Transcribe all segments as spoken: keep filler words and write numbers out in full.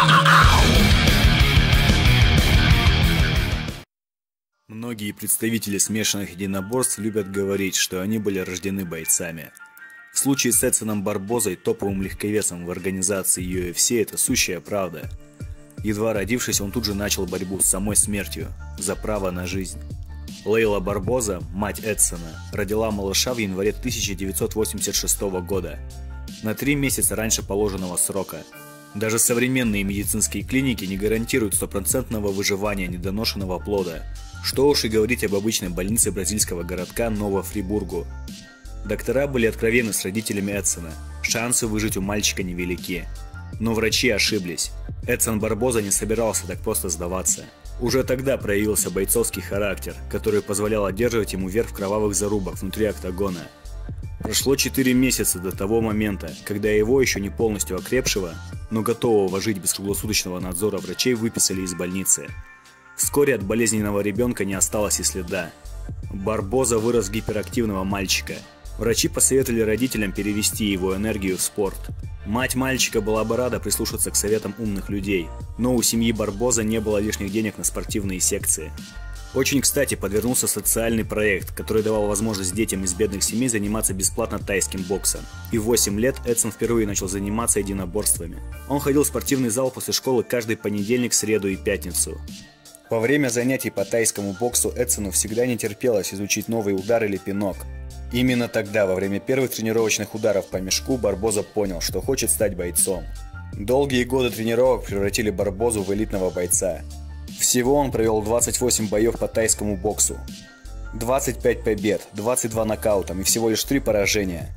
Многие представители смешанных единоборств любят говорить, что они были рождены бойцами. В случае с Эдсоном Барбозой, топовым легковесом в организации ю эф си, это сущая правда. Едва родившись, он тут же начал борьбу с самой смертью за право на жизнь. Лейла Барбоза, мать Эдсона, родила малыша в январе тысяча девятьсот восемьдесят шестого года, на три месяца раньше положенного срока. Даже современные медицинские клиники не гарантируют стопроцентного выживания недоношенного плода, что уж и говорить об обычной больнице бразильского городка Ново-Фрибургу. Доктора были откровенны с родителями Эдсона, шансы выжить у мальчика невелики. Но врачи ошиблись. Эдсон Барбоза не собирался так просто сдаваться. Уже тогда проявился бойцовский характер, который позволял одерживать ему верх в кровавых зарубах внутри октагона. Прошло четыре месяца до того момента, когда его, еще не полностью окрепшего, но готового жить без круглосуточного надзора врачей, выписали из больницы. Вскоре от болезненного ребенка не осталось и следа. Барбоза вырос в гиперактивного мальчика. Врачи посоветовали родителям перевести его энергию в спорт. Мать мальчика была бы рада прислушаться к советам умных людей, но у семьи Барбоза не было лишних денег на спортивные секции. Очень кстати подвернулся социальный проект, который давал возможность детям из бедных семей заниматься бесплатно тайским боксом. И в восемь лет Эдсон впервые начал заниматься единоборствами. Он ходил в спортивный зал после школы каждый понедельник, среду и пятницу. Во время занятий по тайскому боксу Эдсону всегда не терпелось изучить новый удар или пинок. Именно тогда, во время первых тренировочных ударов по мешку, Барбоза понял, что хочет стать бойцом. Долгие годы тренировок превратили Барбозу в элитного бойца. Всего он провел двадцать восемь боев по тайскому боксу. двадцать пять побед, двадцать два нокаутом и всего лишь три поражения.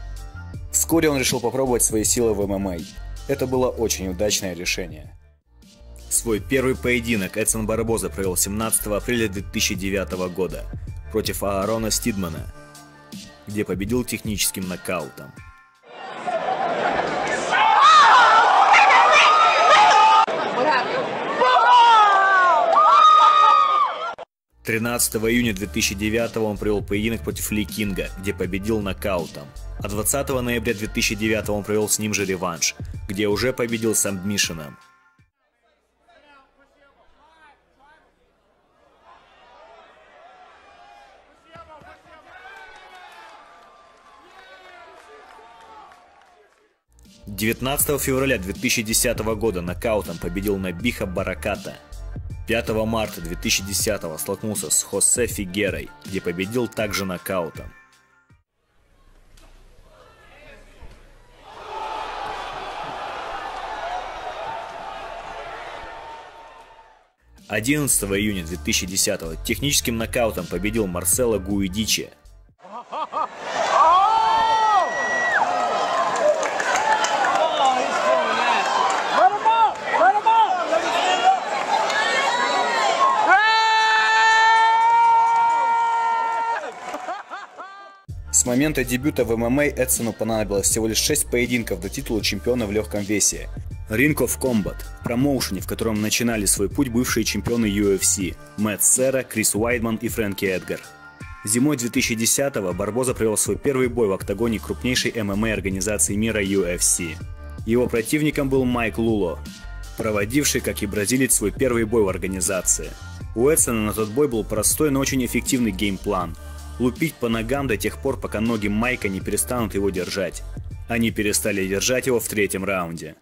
Вскоре он решил попробовать свои силы в эм эм а. Это было очень удачное решение. Свой первый поединок Эдсон Барбоза провел семнадцатого апреля две тысячи девятого года против Аарона Стидмана, где победил техническим нокаутом. тринадцатого июня две тысячи девятого он провел поединок против Ли Кинга, где победил нокаутом. А двадцатого ноября две тысячи девятого он провел с ним же реванш, где уже победил сабмишеном. девятнадцатого февраля две тысячи десятого года нокаутом победил Набиха Бараката. пятого марта две тысячи десятого столкнулся с Хосе Фигерой, где победил также нокаутом. одиннадцатого июня две тысячи десятого техническим нокаутом победил Марсело Гуидичи. С момента дебюта в эм эм а Эдсону понадобилось всего лишь шесть поединков до титула чемпиона в легком весе. Ring of Combat – промоушене, в котором начинали свой путь бывшие чемпионы ю эф си Мэтт Сера, Крис Уайдман и Фрэнки Эдгар. Зимой две тысячи десятого Барбоза провел свой первый бой в октагоне крупнейшей эм эм а организации мира ю эф си. Его противником был Майк Луло, проводивший, как и бразилец, свой первый бой в организации. У Эдсона на тот бой был простой, но очень эффективный геймплан – лупить по ногам до тех пор, пока ноги Майка не перестанут его держать. Они перестали держать его в третьем раунде.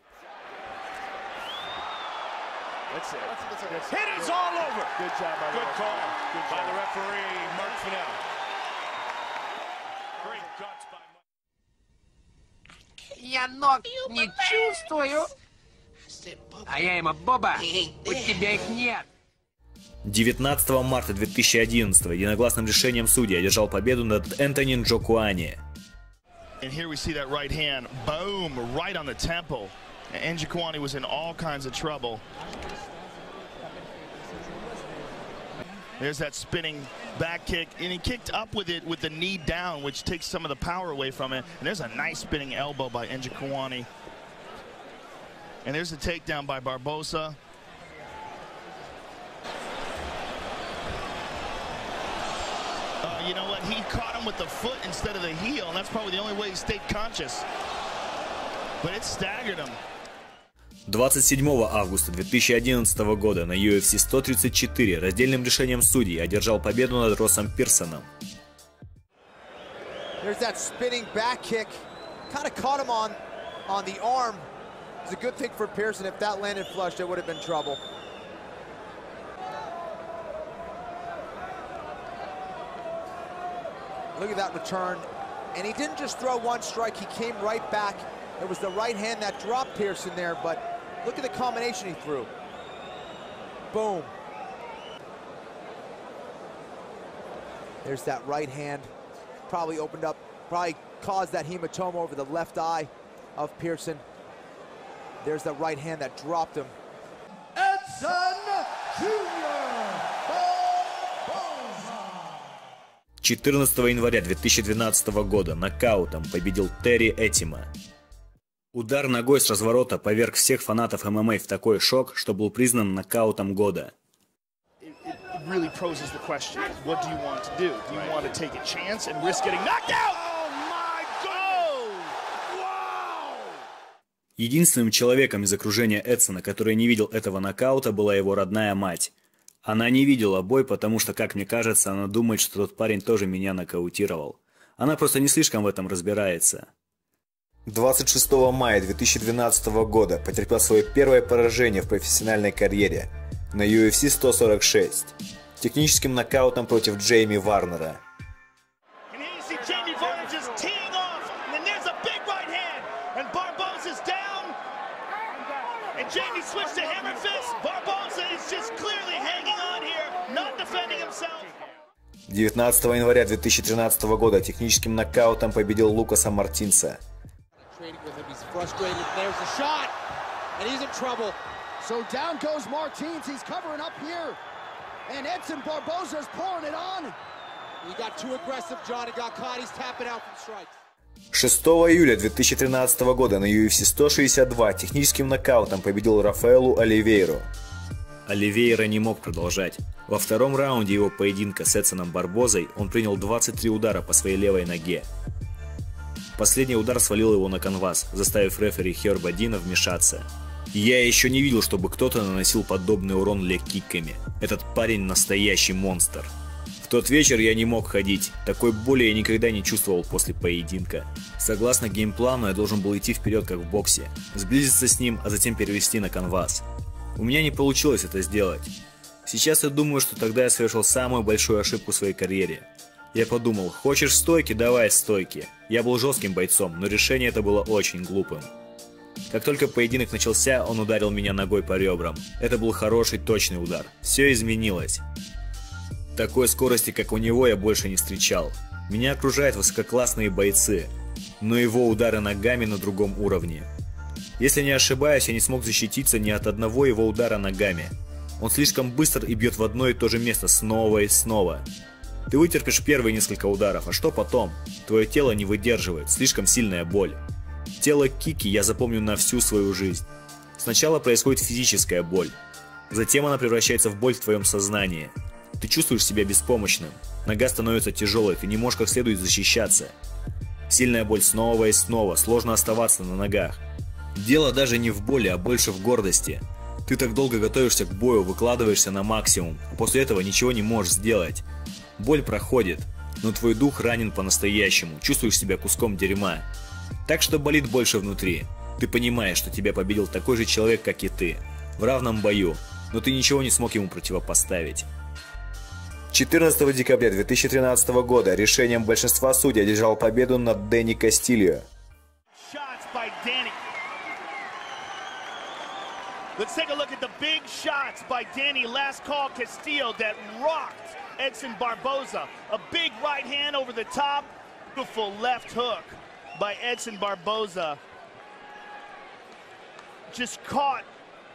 Я ног не чувствую. А я ему, Боба, у тебя их нет. девятнадцатого марта две тысячи одиннадцатого единогласным решением судей одержал победу над Энтони Нджокуани. And here we see that right hand, boom, right on the temple. And Njokuani was in all kinds of trouble. There's that spinning back kick, and he kicked up with it with the knee down, which takes some of the power away from it. And there's a nice spinning elbow by Njokuani. And there's a takedown by Barboza. Uh, you know what? He caught him with the foot instead of the heel, and that's probably the only way he stayed conscious. But it staggered him. двадцать седьмого августа две тысячи одиннадцатого года на ю эф си сто тридцать четыре раздельным решением судей одержал победу над Россом Пирсоном. There's that spinning back kick. Kind of caught him on on the arm. It's a good thing for Pearson. If that landed flush, there would have been trouble. Look at that return. And he didn't just throw one strike, he came right back. It was the right hand that dropped Pearson there, but look at the combination he threw. Boom. There's that right hand. Probably opened up, probably caused that hematoma over the left eye of Pearson. There's the right hand that dropped him. Edson Junior четырнадцатого января две тысячи двенадцатого года нокаутом победил Терри Этима. Удар ногой с разворота поверг всех фанатов эм эм а в такой шок, что был признан нокаутом года. Really poses the question, what do you want to do? Do you want to take a chance and risk getting knocked out? Oh my God! Wow! Единственным человеком из окружения Эдсона, который не видел этого нокаута, была его родная мать. Она не видела бой, потому что, как мне кажется, она думает, что тот парень тоже меня нокаутировал. Она просто не слишком в этом разбирается. двадцать шестого мая две тысячи двенадцатого года потерпел свое первое поражение в профессиональной карьере на ю эф си сто сорок шесть техническим нокаутом против Джейми Варнера. девятнадцатого января две тысячи тринадцатого года техническим нокаутом победил Лукаса Мартинса. So down goes Martins, he's covering up here. And Edson Barboza is pouring it on. He got too aggressive, John, and got caught. He's tapping out from strikes. шестого июля две тысячи тринадцатого года на ю эф си сто шестьдесят два техническим нокаутом победил Рафаэлу Оливейру. Оливейра не мог продолжать. Во втором раунде его поединка с Эдсоном Барбозой он принял двадцать три удара по своей левой ноге. Последний удар свалил его на канвас, заставив рефери Херба Дина вмешаться. Я еще не видел, чтобы кто-то наносил подобный урон лег-киками. Этот парень настоящий монстр. В тот вечер я не мог ходить. Такой боли я никогда не чувствовал после поединка. Согласно геймплану, я должен был идти вперед, как в боксе, сблизиться с ним, а затем перевести на канвас. У меня не получилось это сделать. Сейчас я думаю, что тогда я совершил самую большую ошибку в своей карьере. Я подумал, хочешь стойки, давай стойки. Я был жестким бойцом, но решение это было очень глупым. Как только поединок начался, он ударил меня ногой по ребрам. Это был хороший, точный удар. Все изменилось. Такой скорости, как у него, я больше не встречал. Меня окружают высококлассные бойцы, но его удары ногами на другом уровне. Если не ошибаюсь, я не смог защититься ни от одного его удара ногами. Он слишком быстр и бьет в одно и то же место снова и снова. Ты вытерпишь первые несколько ударов, а что потом? Твое тело не выдерживает, слишком сильная боль. Тело Кики я запомню на всю свою жизнь. Сначала происходит физическая боль. Затем она превращается в боль в твоем сознании. Ты чувствуешь себя беспомощным. Нога становится тяжелой, ты не можешь как следует защищаться. Сильная боль снова и снова, сложно оставаться на ногах. Дело даже не в боли, а больше в гордости. Ты так долго готовишься к бою, выкладываешься на максимум, а после этого ничего не можешь сделать. Боль проходит, но твой дух ранен по-настоящему, чувствуешь себя куском дерьма. Так что болит больше внутри. Ты понимаешь, что тебя победил такой же человек, как и ты, в равном бою, но ты ничего не смог ему противопоставить. четырнадцатого декабря две тысячи тринадцатого года решением большинства судей одержал победу над Дэнни Кастильо. Let's take a look at the big shots by Danny Last Call Castillo that rocked Edson Barboza. A big right hand over the top. Beautiful left hook by Edson Barboza. Just caught.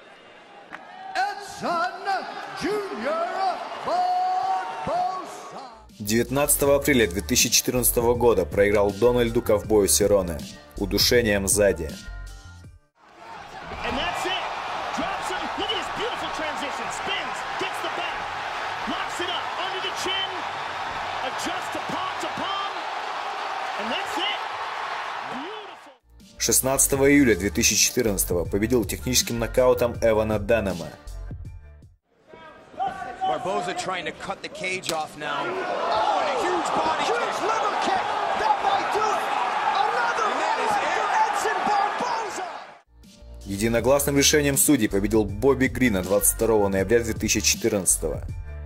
Edson Junior Barboza. девятнадцатого апреля две тысячи четырнадцатого года проиграл Дональду Ковбою Сероне удушением сзади. шестнадцатого июля две тысячи четырнадцатого победил техническим нокаутом Эвана Денема. Barboza trying to cut the cage off now. Oh, and a huge body huge liver kick. That might do it. Another one for Edson Barboza. Единогласным решением судей победил Бобби Грина двадцать второго ноября две тысячи четырнадцатого.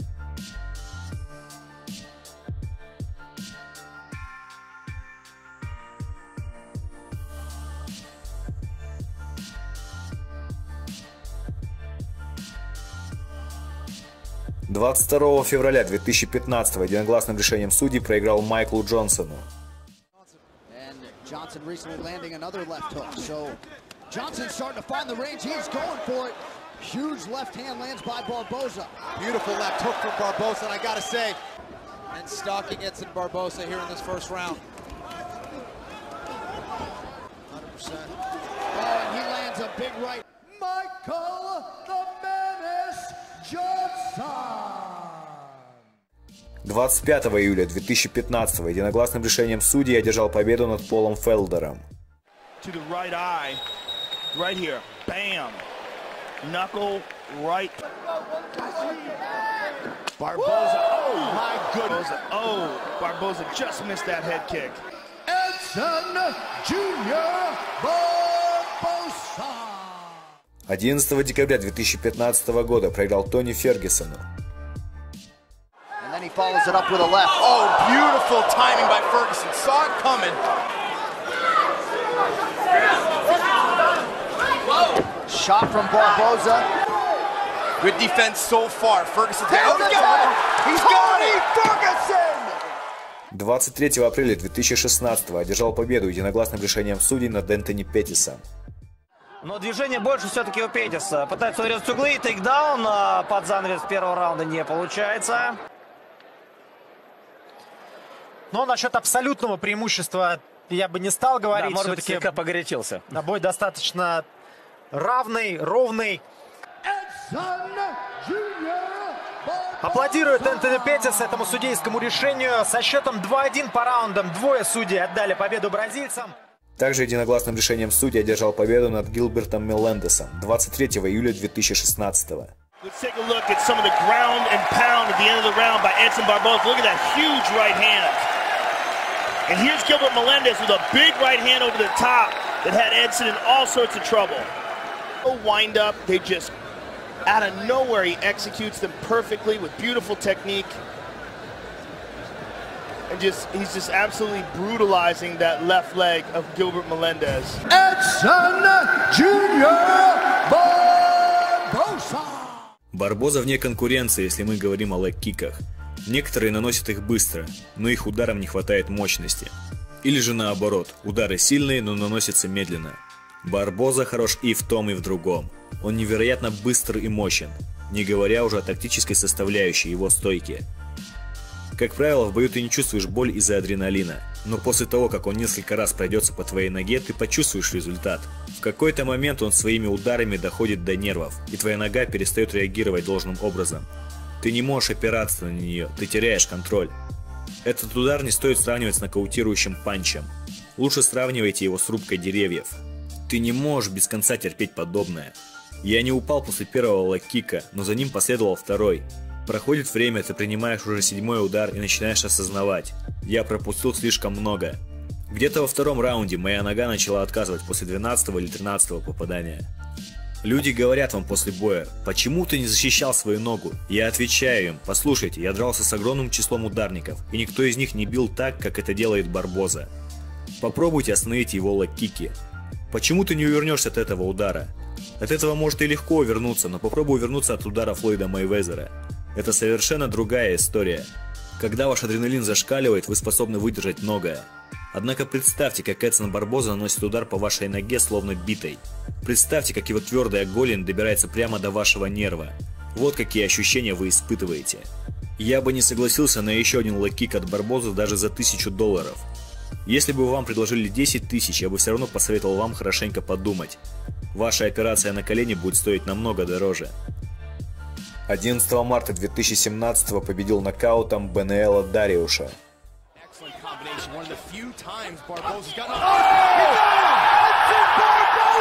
двадцать второго февраля две тысячи пятнадцатого единогласным решением судей проиграл Майклу Джонсону. Johnson starting to find the range. He's going for it. Huge left hand lands by Barboza. Beautiful left hook from Barboza, and I gotta say, and stalking Edson Barboza here in this first round. one hundred percent. Oh, and he lands a big right. Michael the Menace Johnson. двадцать пятого июля две тысячи пятнадцатого единогласным решением судей одержал победу над Полом Фелдером. To the right eye. Right here, bam, knuckle right. Barboza, oh my goodness, oh, Barboza just missed that head kick. Edson Junior Barboza. одиннадцатого декабря две тысячи пятнадцатого года проиграл Тони Фергюсону. And then he follows it up with a left. Oh, beautiful timing by Ferguson. Saw it coming. Shot from Barboza. Good defense so far. Ferguson. Oh, he's got it! He's got it! Ferguson! двадцать третьего апреля две тысячи шестнадцатого одержал победу единогласным решением судей над Энтони Петтисом. Но движение больше все-таки у Петтиса. Пытается урезать углы, тейкдаун под занавес первого раунда не получается. Но насчет абсолютного преимущества я бы не стал говорить. Да, может быть, слегка погорячился. На бой достаточно равный, ровный. Аплодирует Энтони Петтис этому судейскому решению. Со счетом два-один по раундам двое судей отдали победу бразильцам. Также единогласным решением судей одержал победу над Гилбертом Мелендесом двадцать третьего июля две тысячи шестнадцатого. Let's take a look at some of the ground and pound at the end of the round by Edson Barboza. Look at that huge right hand. And here's Gilbert Melendez with a big right hand over the top that had Edson in all sorts of trouble. A wind up, they just, out of nowhere, he executes them perfectly with beautiful technique. And just, he's just absolutely brutalizing that left leg of Gilbert Melendez. Edson Junior Barboza. Барбоза вне конкуренции, если мы говорим о лэг-киках. Некоторые наносят их быстро, но их ударам не хватает мощности. Или же наоборот, удары сильные, но наносятся медленно. Барбоза хорош и в том, и в другом. Он невероятно быстр и мощен, не говоря уже о тактической составляющей его стойки. Как правило, в бою ты не чувствуешь боль из-за адреналина, но после того, как он несколько раз пройдется по твоей ноге, ты почувствуешь результат. В какой-то момент он своими ударами доходит до нервов, и твоя нога перестает реагировать должным образом. Ты не можешь опираться на нее, ты теряешь контроль. Этот удар не стоит сравнивать с нокаутирующим панчем. Лучше сравнивайте его с рубкой деревьев. Ты не можешь без конца терпеть подобное. Я не упал после первого лэг-кика, но за ним последовал второй. Проходит время, ты принимаешь уже седьмой удар и начинаешь осознавать. Я пропустил слишком много. Где-то во втором раунде моя нога начала отказывать после двенадцатого или тринадцатого попадания. Люди говорят вам после боя: почему ты не защищал свою ногу? Я отвечаю им: послушайте, я дрался с огромным числом ударников, и никто из них не бил так, как это делает Барбоза. Попробуйте остановить его лэг-кики. Почему ты не увернешься от этого удара? От этого может и легко увернуться, но попробуй увернуться от удара Флойда Мейвезера. Это совершенно другая история. Когда ваш адреналин зашкаливает, вы способны выдержать многое. Однако представьте, как Эдсон Барбоза наносит удар по вашей ноге словно битой. Представьте, как его твердая голень добирается прямо до вашего нерва. Вот какие ощущения вы испытываете. Я бы не согласился на еще один лэг-кик от Барбозы даже за тысячу долларов. Если бы вам предложили десять тысяч, я бы все равно посоветовал вам хорошенько подумать. Ваша операция на колени будет стоить намного дороже. одиннадцатого марта две тысячи семнадцатого победил нокаутом Бенуэла Дариуша. Excellent combination. One of the few times Barboza's got. Oh!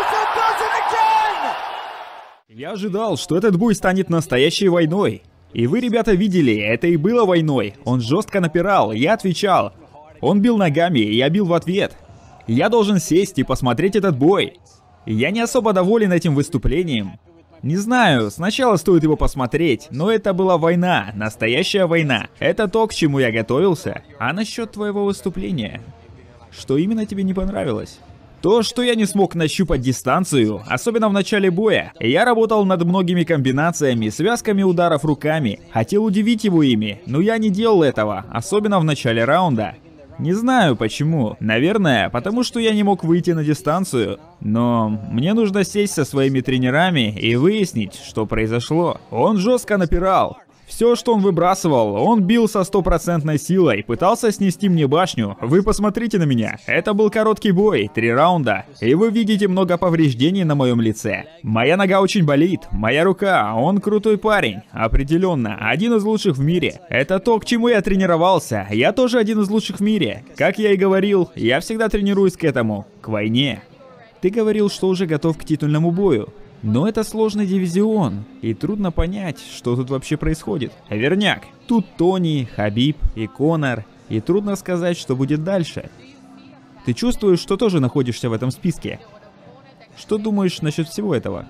Я ожидал, что этот бой станет настоящей войной. И вы, ребята, видели, это и было войной. Он жестко напирал, я отвечал. Он бил ногами, я бил в ответ. Я должен сесть и посмотреть этот бой. Я не особо доволен этим выступлением. Не знаю, сначала стоит его посмотреть, но это была война, настоящая война. Это то, к чему я готовился. А насчет твоего выступления? Что именно тебе не понравилось? То, что я не смог нащупать дистанцию, особенно в начале боя. Я работал над многими комбинациями, связками ударов руками. Хотел удивить его ими, но я не делал этого, особенно в начале раунда. Не знаю почему. Наверное, потому что я не мог выйти на дистанцию. Но мне нужно сесть со своими тренерами и выяснить, что произошло. Он жестко напирал. Все, что он выбрасывал, он бил со стопроцентной силой, пытался снести мне башню. Вы посмотрите на меня. Это был короткий бой, три раунда. И вы видите много повреждений на моем лице. Моя нога очень болит, моя рука, он крутой парень. Определенно, один из лучших в мире. Это то, к чему я тренировался. Я тоже один из лучших в мире. Как я и говорил, я всегда тренируюсь к этому, к войне. Ты говорил, что уже готов к титульному бою. Но это сложный дивизион, и трудно понять, что тут вообще происходит. Верняк, тут Тони, Хабиб и Конор, и трудно сказать, что будет дальше. Ты чувствуешь, что тоже находишься в этом списке? Что думаешь насчет всего этого?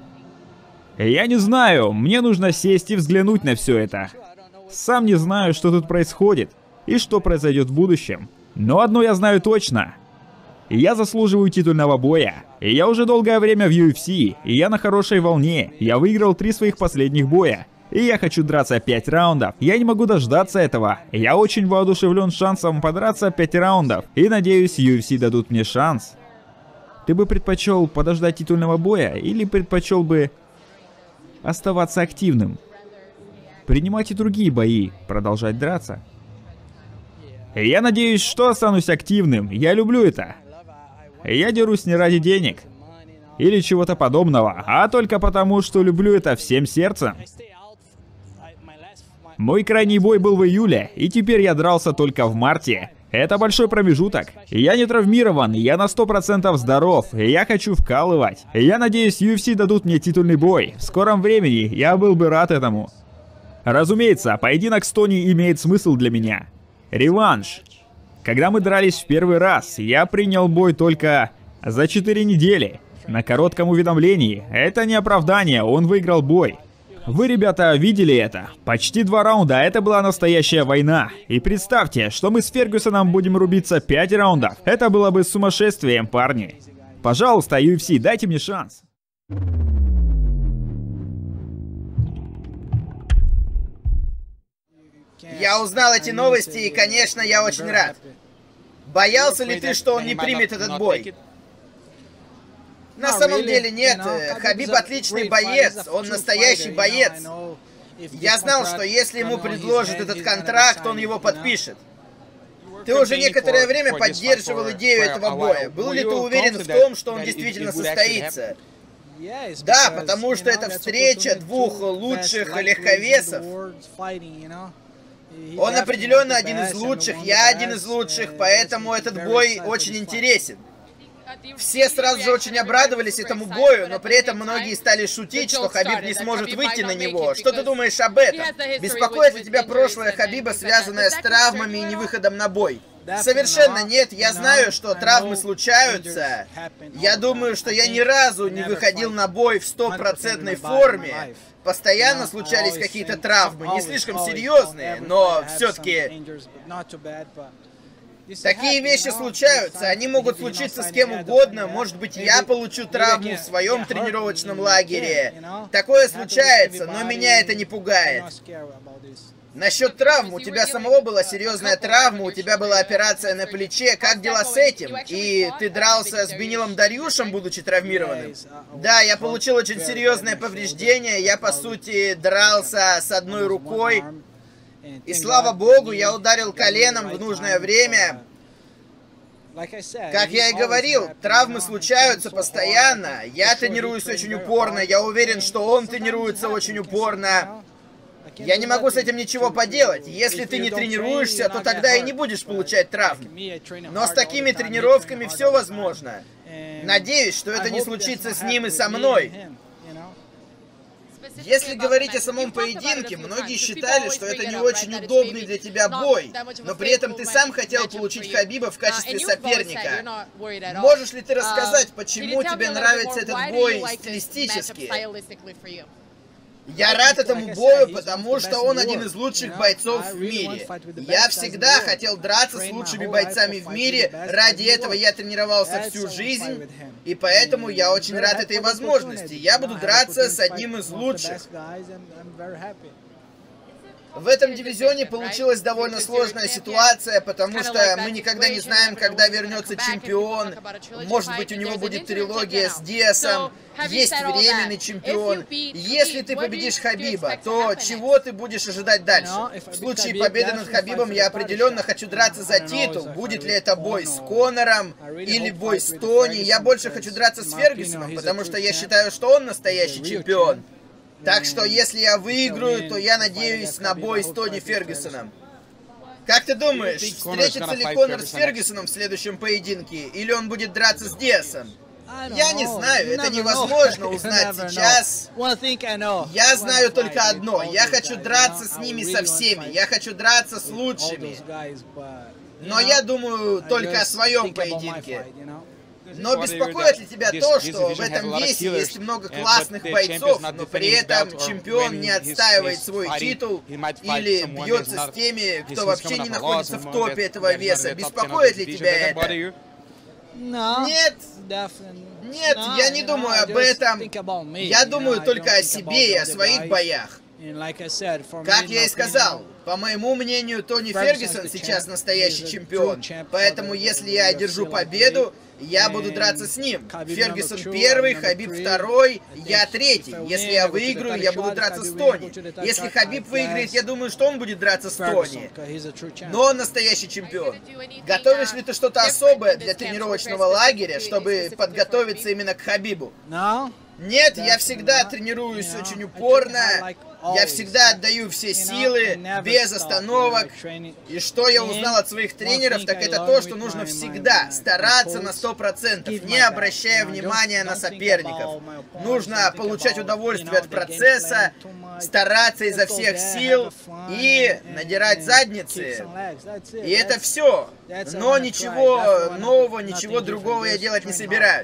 Я не знаю, мне нужно сесть и взглянуть на все это. Сам не знаю, что тут происходит, и что произойдет в будущем. Но одно я знаю точно. Я заслуживаю титульного боя. И я уже долгое время в ю эф си, и я на хорошей волне. Я выиграл три своих последних боя. И я хочу драться пять раундов. Я не могу дождаться этого. Я очень воодушевлен шансом подраться пять раундов. И надеюсь, ю эф си дадут мне шанс. Ты бы предпочел подождать титульного боя или предпочел бы оставаться активным? Принимать и другие бои, продолжать драться. Я надеюсь, что останусь активным. Я люблю это. Я дерусь не ради денег или чего-то подобного, а только потому, что люблю это всем сердцем. Мой крайний бой был в июле, и теперь я дрался только в марте. Это большой промежуток. Я не травмирован, я на сто процентов здоров, и я хочу вкалывать. Я надеюсь, ю эф си дадут мне титульный бой. В скором времени я был бы рад этому. Разумеется, поединок с Тони имеет смысл для меня. Реванш. Когда мы дрались в первый раз, я принял бой только за четыре недели. На коротком уведомлении. Это не оправдание, он выиграл бой. Вы, ребята, видели это? Почти два раунда, это была настоящая война. И представьте, что мы с Фергюсоном будем рубиться пять раундов. Это было бы сумасшествием, парни. Пожалуйста, ю эф си, дайте мне шанс. Я узнал эти новости, и, конечно, я очень рад. Боялся ли ты, что он не примет этот бой? На самом деле нет. Хабиб отличный боец, он настоящий боец. Я знал, что если ему предложат этот контракт, он его подпишет. Ты уже некоторое время поддерживал идею этого боя. Был ли ты уверен в том, что он действительно состоится? Да, потому что это встреча двух лучших легковесов. Он определенно один из лучших, я один из лучших, поэтому этот бой очень интересен. Все сразу же очень обрадовались этому бою, но при этом многие стали шутить, что Хабиб не сможет выйти на него. Что ты думаешь об этом? Беспокоит ли тебя прошлое Хабиба, связанное с травмами и невыходом на бой? Совершенно нет, я знаю, что травмы случаются. Я думаю, что я ни разу не выходил на бой в стопроцентной форме. Постоянно случались какие-то травмы, не слишком серьезные, но все-таки... Такие вещи случаются, они могут случиться с кем угодно, может быть, я получу травму в своем тренировочном лагере. Такое случается, но меня это не пугает. Насчет травм, у тебя самого была серьезная травма, у тебя была операция на плече, как дела с этим? И ты дрался с Бенилом Дарьюшем, будучи травмированным? Да, я получил очень серьезное повреждение, я по сути дрался с одной рукой. И слава богу, я ударил коленом в нужное время. Как я и говорил, травмы случаются постоянно. Я тренируюсь очень упорно, я уверен, что он тренируется очень упорно. Я не могу с этим ничего поделать. Если ты не тренируешься, то тогда и не будешь получать травм. Но с такими тренировками все возможно. Надеюсь, что это не случится с ним и со мной. Если говорить о самом поединке, многие считали, что это не очень удобный для тебя бой, но при этом ты сам хотел получить Хабиба в качестве соперника. Можешь ли ты рассказать, почему тебе нравится этот бой стилистически? Я рад этому бою, потому что он один из лучших бойцов в мире. Я всегда хотел драться с лучшими бойцами в мире, ради этого я тренировался всю жизнь, и поэтому я очень рад этой возможности. Я буду драться с одним из лучших. В этом дивизионе получилась довольно сложная ситуация, потому что мы никогда не знаем, когда вернется чемпион. Может быть, у него будет трилогия с Диасом. Есть временный чемпион. Если ты победишь Хабиба, то чего ты будешь ожидать дальше? В случае победы над Хабибом я определенно хочу драться за титул. Будет ли это бой с Конором или бой с Тони? Я больше хочу драться с Фергюсоном, потому что я считаю, что он настоящий чемпион. Так что, если я выиграю, то я надеюсь на бой с Тони Фергюсоном. Как ты думаешь, встретится ли Конор с Фергюсоном в следующем поединке, или он будет драться с Диасом? Я не знаю, это невозможно узнать сейчас. Я знаю только одно, я хочу драться с ними со всеми, я хочу драться с лучшими. Но я думаю только о своем поединке. Но беспокоит ли тебя то, что в этом весе есть много классных бойцов, но при этом чемпион не отстаивает свой титул или бьется с теми, кто вообще не находится в топе этого веса? Беспокоит ли тебя это? Нет. Нет, я не думаю об этом. Я думаю только о себе и о своих боях. Как я и сказал, по моему мнению, Тони Фергюсон сейчас настоящий чемпион. Поэтому, если я одержу победу, я буду драться с ним. Фергюсон первый, Хабиб второй, я третий. Если я выиграю, я буду драться с Тони. Если Хабиб выиграет, я думаю, что он будет драться с Тони. Но он настоящий чемпион. Готовишь ли ты что-то особое для тренировочного лагеря, чтобы подготовиться именно к Хабибу? Нет, я всегда тренируюсь очень упорно. Я всегда отдаю все силы, без остановок. И что я узнал от своих тренеров, так это то, что нужно всегда стараться на сто процентов, не обращая внимания на соперников. Нужно получать удовольствие от процесса, стараться изо всех сил и надирать задницы. И это все. Но ничего нового, ничего другого я делать не собираюсь.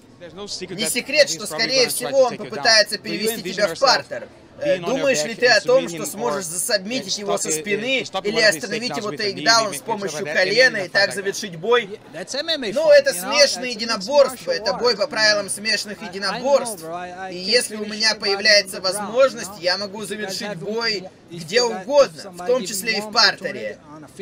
Не секрет, что, скорее всего, он попытается перевести тебя в партер. Думаешь ли ты о том, что сможешь засабмитить его со спины или остановить его тейкдаун с помощью колена и так завершить бой? Ну, это смешанное единоборство, это бой по правилам смешанных единоборств. И если у меня появляется возможность, я могу завершить бой где угодно, в том числе и в партере.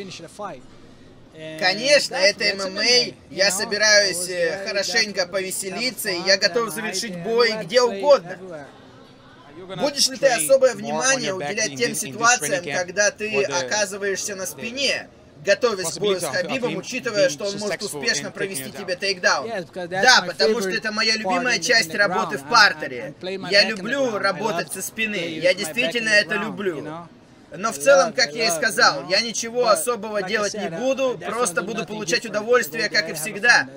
Конечно, это эм эм а, я собираюсь хорошенько повеселиться, и я готов завершить бой где угодно. Будешь ли ты особое внимание уделять тем ситуациям, когда ты оказываешься на спине, готовясь к бою с Хабибом, учитывая, что он может успешно провести тебе тейкдаун? Да, потому что это моя любимая часть работы в партере. Я люблю работать со спины, я действительно это люблю. Но в целом, как я и сказал, я ничего особого делать не буду, просто буду получать удовольствие, как и всегда.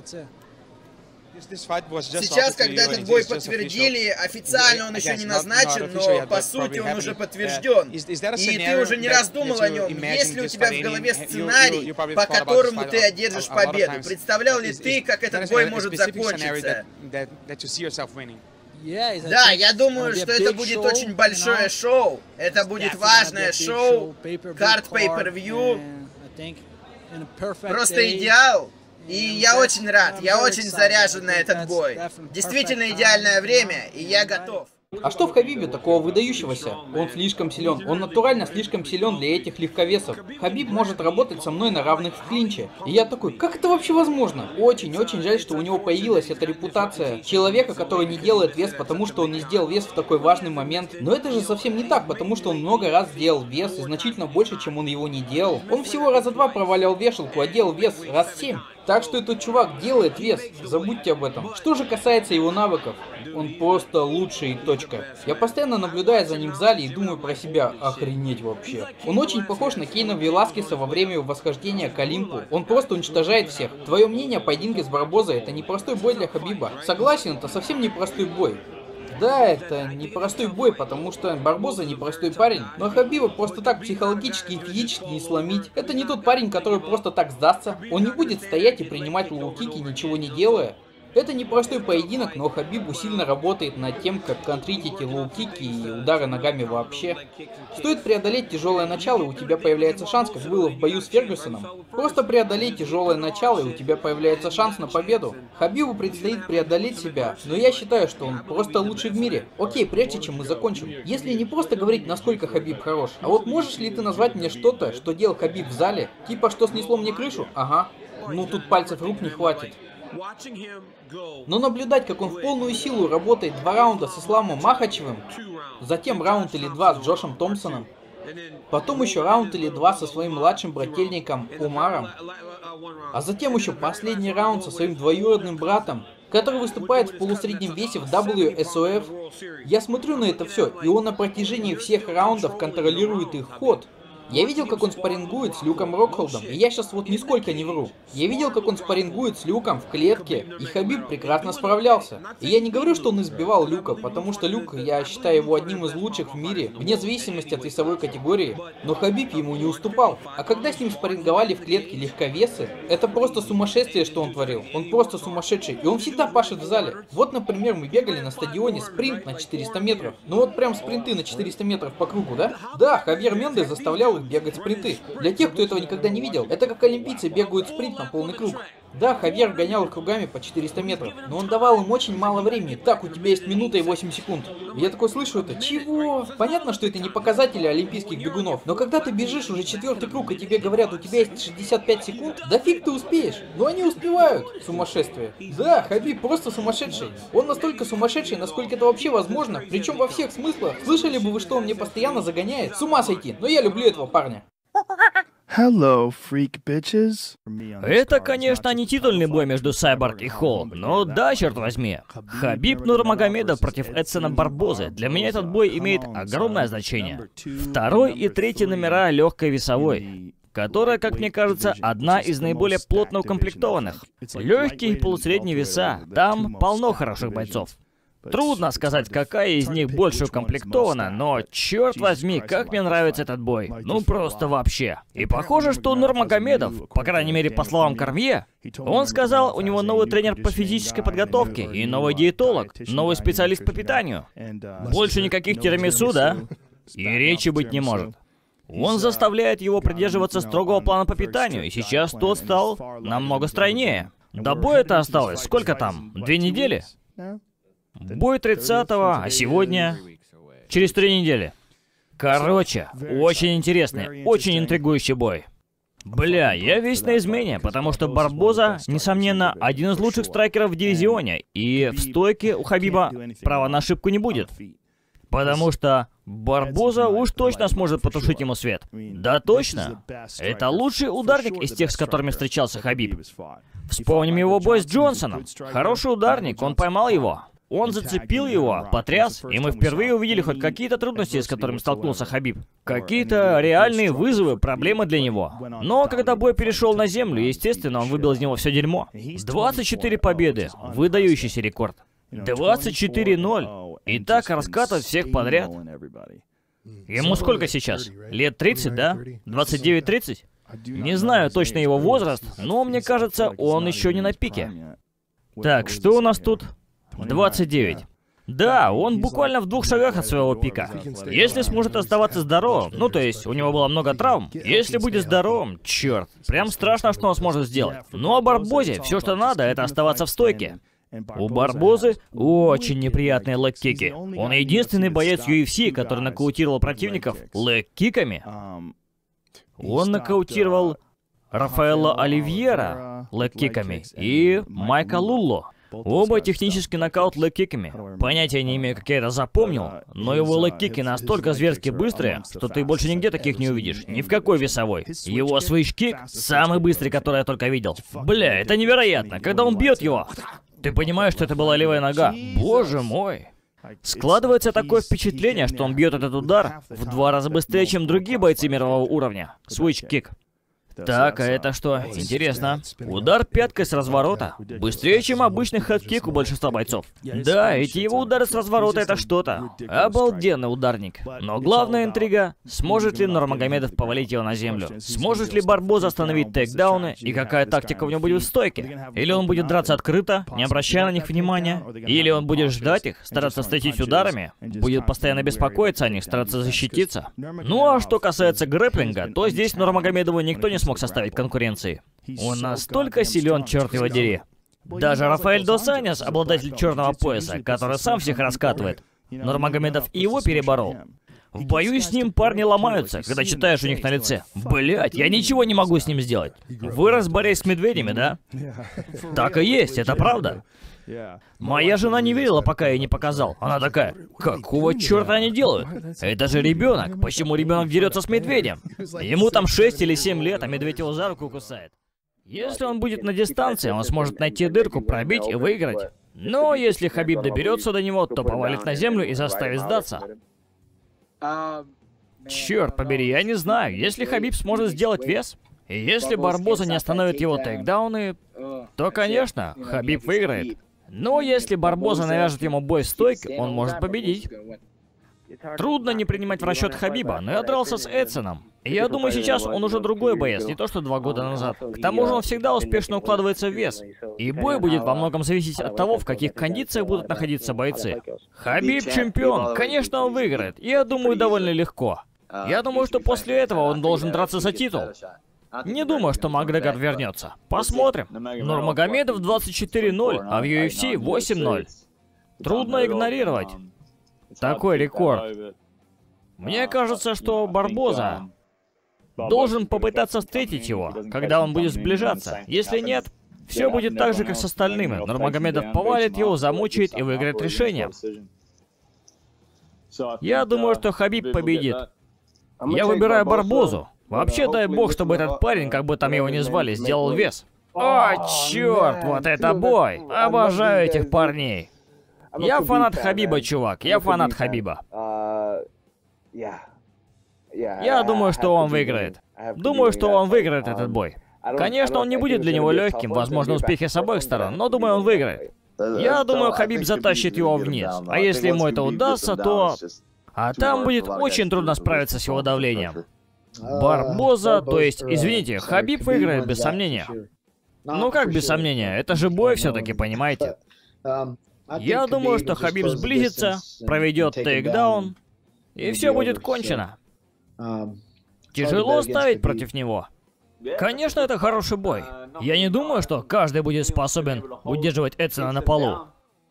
Сейчас, когда этот бой подтвердили, официально он еще не назначен, но по сути он уже подтвержден. И ты уже не раз думал о нем. Есть ли у тебя в голове сценарий, по которому ты одержишь победу? Представлял ли ты, как этот бой может закончиться? Да, я думаю, что это будет очень большое шоу. Это будет важное шоу, карт pay-per-view. Просто идеал. И я очень рад, я очень заряжен на этот бой. Действительно идеальное время, и я готов. А что в Хабибе такого выдающегося? Он слишком силен. Он натурально слишком силен для этих легковесов. Хабиб может работать со мной на равных в клинче. И я такой, как это вообще возможно? Очень-очень жаль, что у него появилась эта репутация человека, который не делает вес, потому что он не сделал вес в такой важный момент. Но это же совсем не так, потому что он много раз делал вес, и значительно больше, чем он его не делал. Он всего раза два проваливал вешалку, а делал вес раз семь. Так что этот чувак делает вес, забудьте об этом. Что же касается его навыков, он просто лучший, точка. Я постоянно наблюдаю за ним в зале и думаю про себя, охренеть вообще. Он очень похож на Кейна Веласкеса во время восхождения к Олимпу. Он просто уничтожает всех. Твое мнение о поединке с Барбозой — это непростой бой для Хабиба. Согласен, это совсем непростой бой. Да, это непростой бой, потому что Барбоза непростой парень. Но Хабиба просто так психологически и физически не сломить. Это не тот парень, который просто так сдастся. Он не будет стоять и принимать лоу-кики, ничего не делая. Это непростой поединок, но Хабиб усиленно работает над тем, как контрить эти лоу-кики и удары ногами вообще. Стоит преодолеть тяжелое начало, и у тебя появляется шанс, как было в бою с Фергюсоном. Просто преодолеть тяжелое начало, и у тебя появляется шанс на победу. Хабибу предстоит преодолеть себя, но я считаю, что он просто лучший в мире. Окей, прежде чем мы закончим. Если не просто говорить, насколько Хабиб хорош, а вот можешь ли ты назвать мне что-то, что делал Хабиб в зале? Типа, что снесло мне крышу? Ага. Ну тут пальцев рук не хватит. Но наблюдать, как он в полную силу работает два раунда с Исламом Махачевым, затем раунд или два с Джошем Томпсоном, потом еще раунд или два со своим младшим брательником Умаром, а затем еще последний раунд со своим двоюродным братом, который выступает в полусреднем весе в дабл ю эс о эф. Я смотрю на это все, и он на протяжении всех раундов контролирует их ход. Я видел, как он спаррингует с Люком Рокхолдом, и я сейчас вот нисколько не вру. Я видел, как он спаррингует с Люком в клетке, и Хабиб прекрасно справлялся. И я не говорю, что он избивал Люка, потому что Люк, я считаю его одним из лучших в мире, вне зависимости от весовой категории, но Хабиб ему не уступал. А когда с ним спарринговали в клетке легковесы, это просто сумасшествие, что он творил. Он просто сумасшедший, и он всегда пашет в зале. Вот, например, мы бегали на стадионе спринт на четыреста метров. Ну вот прям спринты на четыреста метров по кругу, да? Да, Хавьер Мендес заставлял бегать спринты. Для тех, кто этого никогда не видел, это как олимпийцы бегают спринт на полный круг. Да, Хавьер гонял их кругами по четыреста метров, но он давал им очень мало времени. Так, у тебя есть минута и восемь секунд. И я такой слышу это. Чего? Понятно, что это не показатели олимпийских бегунов, но когда ты бежишь уже четвертый круг, и тебе говорят, у тебя есть шестьдесят пять секунд, да фиг ты успеешь. Но они успевают. Сумасшествие. Да, Хабиб просто сумасшедший. Он настолько сумасшедший, насколько это вообще возможно, причем во всех смыслах. Слышали бы вы, что он мне постоянно загоняет? С ума сойти, но я люблю этого парня. Hello, freak bitches. Это, конечно, не титульный бой между Сайборг и Холл, но да, черт возьми. Хабиб Нурмагомедов против Эдсона Барбозы. Для меня этот бой имеет огромное значение. Второй и третий номера легкой весовой, которая, как мне кажется, одна из наиболее плотно укомплектованных. Легкие и полусредние веса, там полно хороших бойцов. Трудно сказать, какая из них больше укомплектована, но, черт возьми, как мне нравится этот бой. Ну просто вообще. И похоже, что Нурмагомедов, по крайней мере по словам Кормье, он сказал, у него новый тренер по физической подготовке и новый диетолог, новый специалист по питанию. Больше никаких тирамису, да? И речи быть не может. Он заставляет его придерживаться строгого плана по питанию, и сейчас тот стал намного стройнее. До боя-то осталось, сколько там, две недели? Бой тридцатого, а сегодня через три недели. Короче, очень интересный, очень интригующий бой. Бля, я весь на измене, потому что Барбоза, несомненно, один из лучших страйкеров в дивизионе, и в стойке у Хабиба права на ошибку не будет. Потому что Барбоза уж точно сможет потушить ему свет. Да точно. Это лучший ударник из тех, с которыми встречался Хабиб. Вспомним его бой с Джонсоном. Хороший ударник, он поймал его. Он зацепил его, потряс, и мы впервые увидели хоть какие-то трудности, с которыми столкнулся Хабиб. Какие-то реальные вызовы, проблемы для него. Но когда бой перешел на землю, естественно, он выбил из него все дерьмо. двадцать четыре победы, выдающийся рекорд. двадцать четыре ноль. И так раскатывать всех подряд. Ему сколько сейчас? Лет тридцать, да? двадцать девять тридцать? Не знаю точно его возраст, но мне кажется, он еще не на пике. Так, что у нас тут? двадцать девять. Да, он буквально в двух шагах от своего пика. Если сможет оставаться здоровым, ну то есть у него было много травм, если будет здоровым, черт, прям страшно, что он сможет сделать. Ну а Барбозе все, что надо, это оставаться в стойке. У Барбозы очень неприятные лэг-кики. Он единственный боец ю эф си, который нокаутировал противников лэг-киками. Он нокаутировал Рафаэла Оливьера лэг-киками и Майка Лулло. Оба технический нокаут лэг-киками. Понятия не имею, как я это запомнил, но его лэг-кики настолько зверски быстрые, что ты больше нигде таких не увидишь. Ни в какой весовой. Его свич-кик самый быстрый, который я только видел. Бля, это невероятно. Когда он бьет его, ты понимаешь, что это была левая нога. Боже мой. Складывается такое впечатление, что он бьет этот удар в два раза быстрее, чем другие бойцы мирового уровня. Свич-кик. Так, а это что? Интересно. Удар пяткой с разворота. Быстрее, чем обычный хэдкик у большинства бойцов. Да, эти его удары с разворота — это что-то. Обалденный ударник. Но главная интрига — сможет ли Нурмагомедов повалить его на землю? Сможет ли Барбоза остановить тейкдауны? И какая тактика у него будет в стойке? Или он будет драться открыто, не обращая на них внимания? Или он будет ждать их, стараться встретить ударами? Будет постоянно беспокоиться о них, стараться защититься? Ну а что касается грэпплинга, то здесь Нурмагомедову никто не смог составить конкуренции. Он настолько силен, черт его дери. Даже Рафаэль Дос Аньос, обладатель черного пояса, который сам всех раскатывает, Нурмагомедов и его переборол. В бою с ним парни ломаются, когда читаешь у них на лице: блять, я ничего не могу с ним сделать. Вырос борясь с медведями, да? Так и есть, это правда. Моя жена не верила, пока я не показал. Она такая: какого черта они делают? Это же ребенок. Почему ребенок дерется с медведем? Ему там шесть или семь лет, а медведь его за руку кусает. Если он будет на дистанции, он сможет найти дырку, пробить и выиграть. Но если Хабиб доберется до него, то повалит на землю и заставит сдаться. Черт побери, я не знаю. Если Хабиб сможет сделать вес, и если Барбоза не остановит его тейкдауны, то, конечно, Хабиб выиграет. Но если Барбоза навяжет ему бой в стойке, он может победить. Трудно не принимать в расчет Хабиба, но я дрался с Эдсоном. И я думаю, сейчас он уже другой боец, не то что два года назад. К тому же он всегда успешно укладывается в вес. И бой будет во многом зависеть от того, в каких кондициях будут находиться бойцы. Хабиб чемпион, конечно, он выиграет. И я думаю, довольно легко. Я думаю, что после этого он должен драться за титул. Не думаю, что Макгрегор вернется. Посмотрим. Нурмагомедов двадцать четыре ноль, а в ю эф си восемь ноль. Трудно игнорировать такой рекорд. Мне кажется, что Барбоза должен попытаться встретить его, когда он будет сближаться. Если нет, все будет так же, как с остальными. Нурмагомедов повалит его, замучает и выиграет решение. Я думаю, что Хабиб победит. Я выбираю Барбозу. Вообще, дай бог, чтобы этот парень, как бы там его ни звали, сделал вес. О, черт, вот это бой! Обожаю этих парней. Я фанат Хабиба, чувак, я фанат Хабиба. Я думаю, что он выиграет. Думаю, что он выиграет этот бой. Конечно, он не будет для него легким, возможно, успехи с обоих сторон, но думаю, он выиграет. Я думаю, Хабиб затащит его вниз. А если ему это удастся, то... А там будет очень трудно справиться с его давлением. Барбоза, то есть, извините, Хабиб выиграет без сомнения. Ну как без сомнения? Это же бой все-таки, понимаете? Я думаю, что Хабиб сблизится, проведет тейкдаун, и все будет кончено. Тяжело ставить против него. Конечно, это хороший бой. Я не думаю, что каждый будет способен удерживать Эдсона на полу.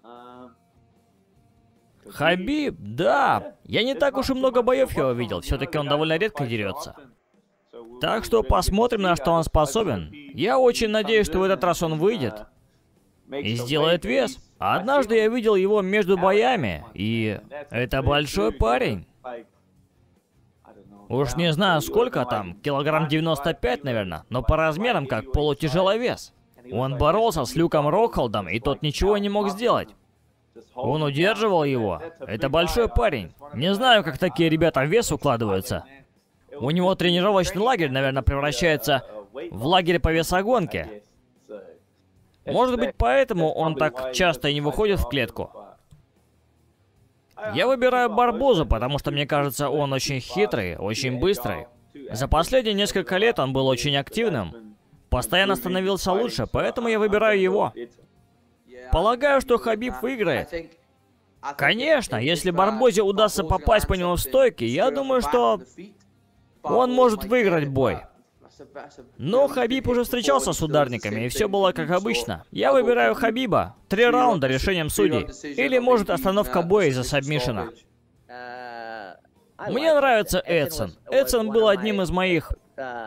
Хабиб, да. Я не так уж и много боев его видел. Все-таки он довольно редко дерется. Так что посмотрим, на что он способен. Я очень надеюсь, что в этот раз он выйдет и сделает вес. Однажды я видел его между боями, и это большой парень. Уж не знаю, сколько там, килограмм девяносто пять, наверное, но по размерам как полутяжеловес. Он боролся с Люком Рокхолдом, и тот ничего не мог сделать. Он удерживал его. Это большой парень. Не знаю, как такие ребята в вес укладываются. У него тренировочный лагерь, наверное, превращается в лагерь по весогонке. Может быть, поэтому он так часто и не выходит в клетку. Я выбираю Барбозу, потому что мне кажется, он очень хитрый, очень быстрый. За последние несколько лет он был очень активным. Постоянно становился лучше, поэтому я выбираю его. Полагаю, что Хабиб выиграет. Конечно, если Барбозе удастся попасть по нему в стойке, я думаю, что он может выиграть бой. Но Хабиб уже встречался с ударниками, и все было как обычно. Я выбираю Хабиба. Три раунда решением судей. Или, может, остановка боя из-за сабмишена. Мне нравится Эдсон. Эдсон был одним из моих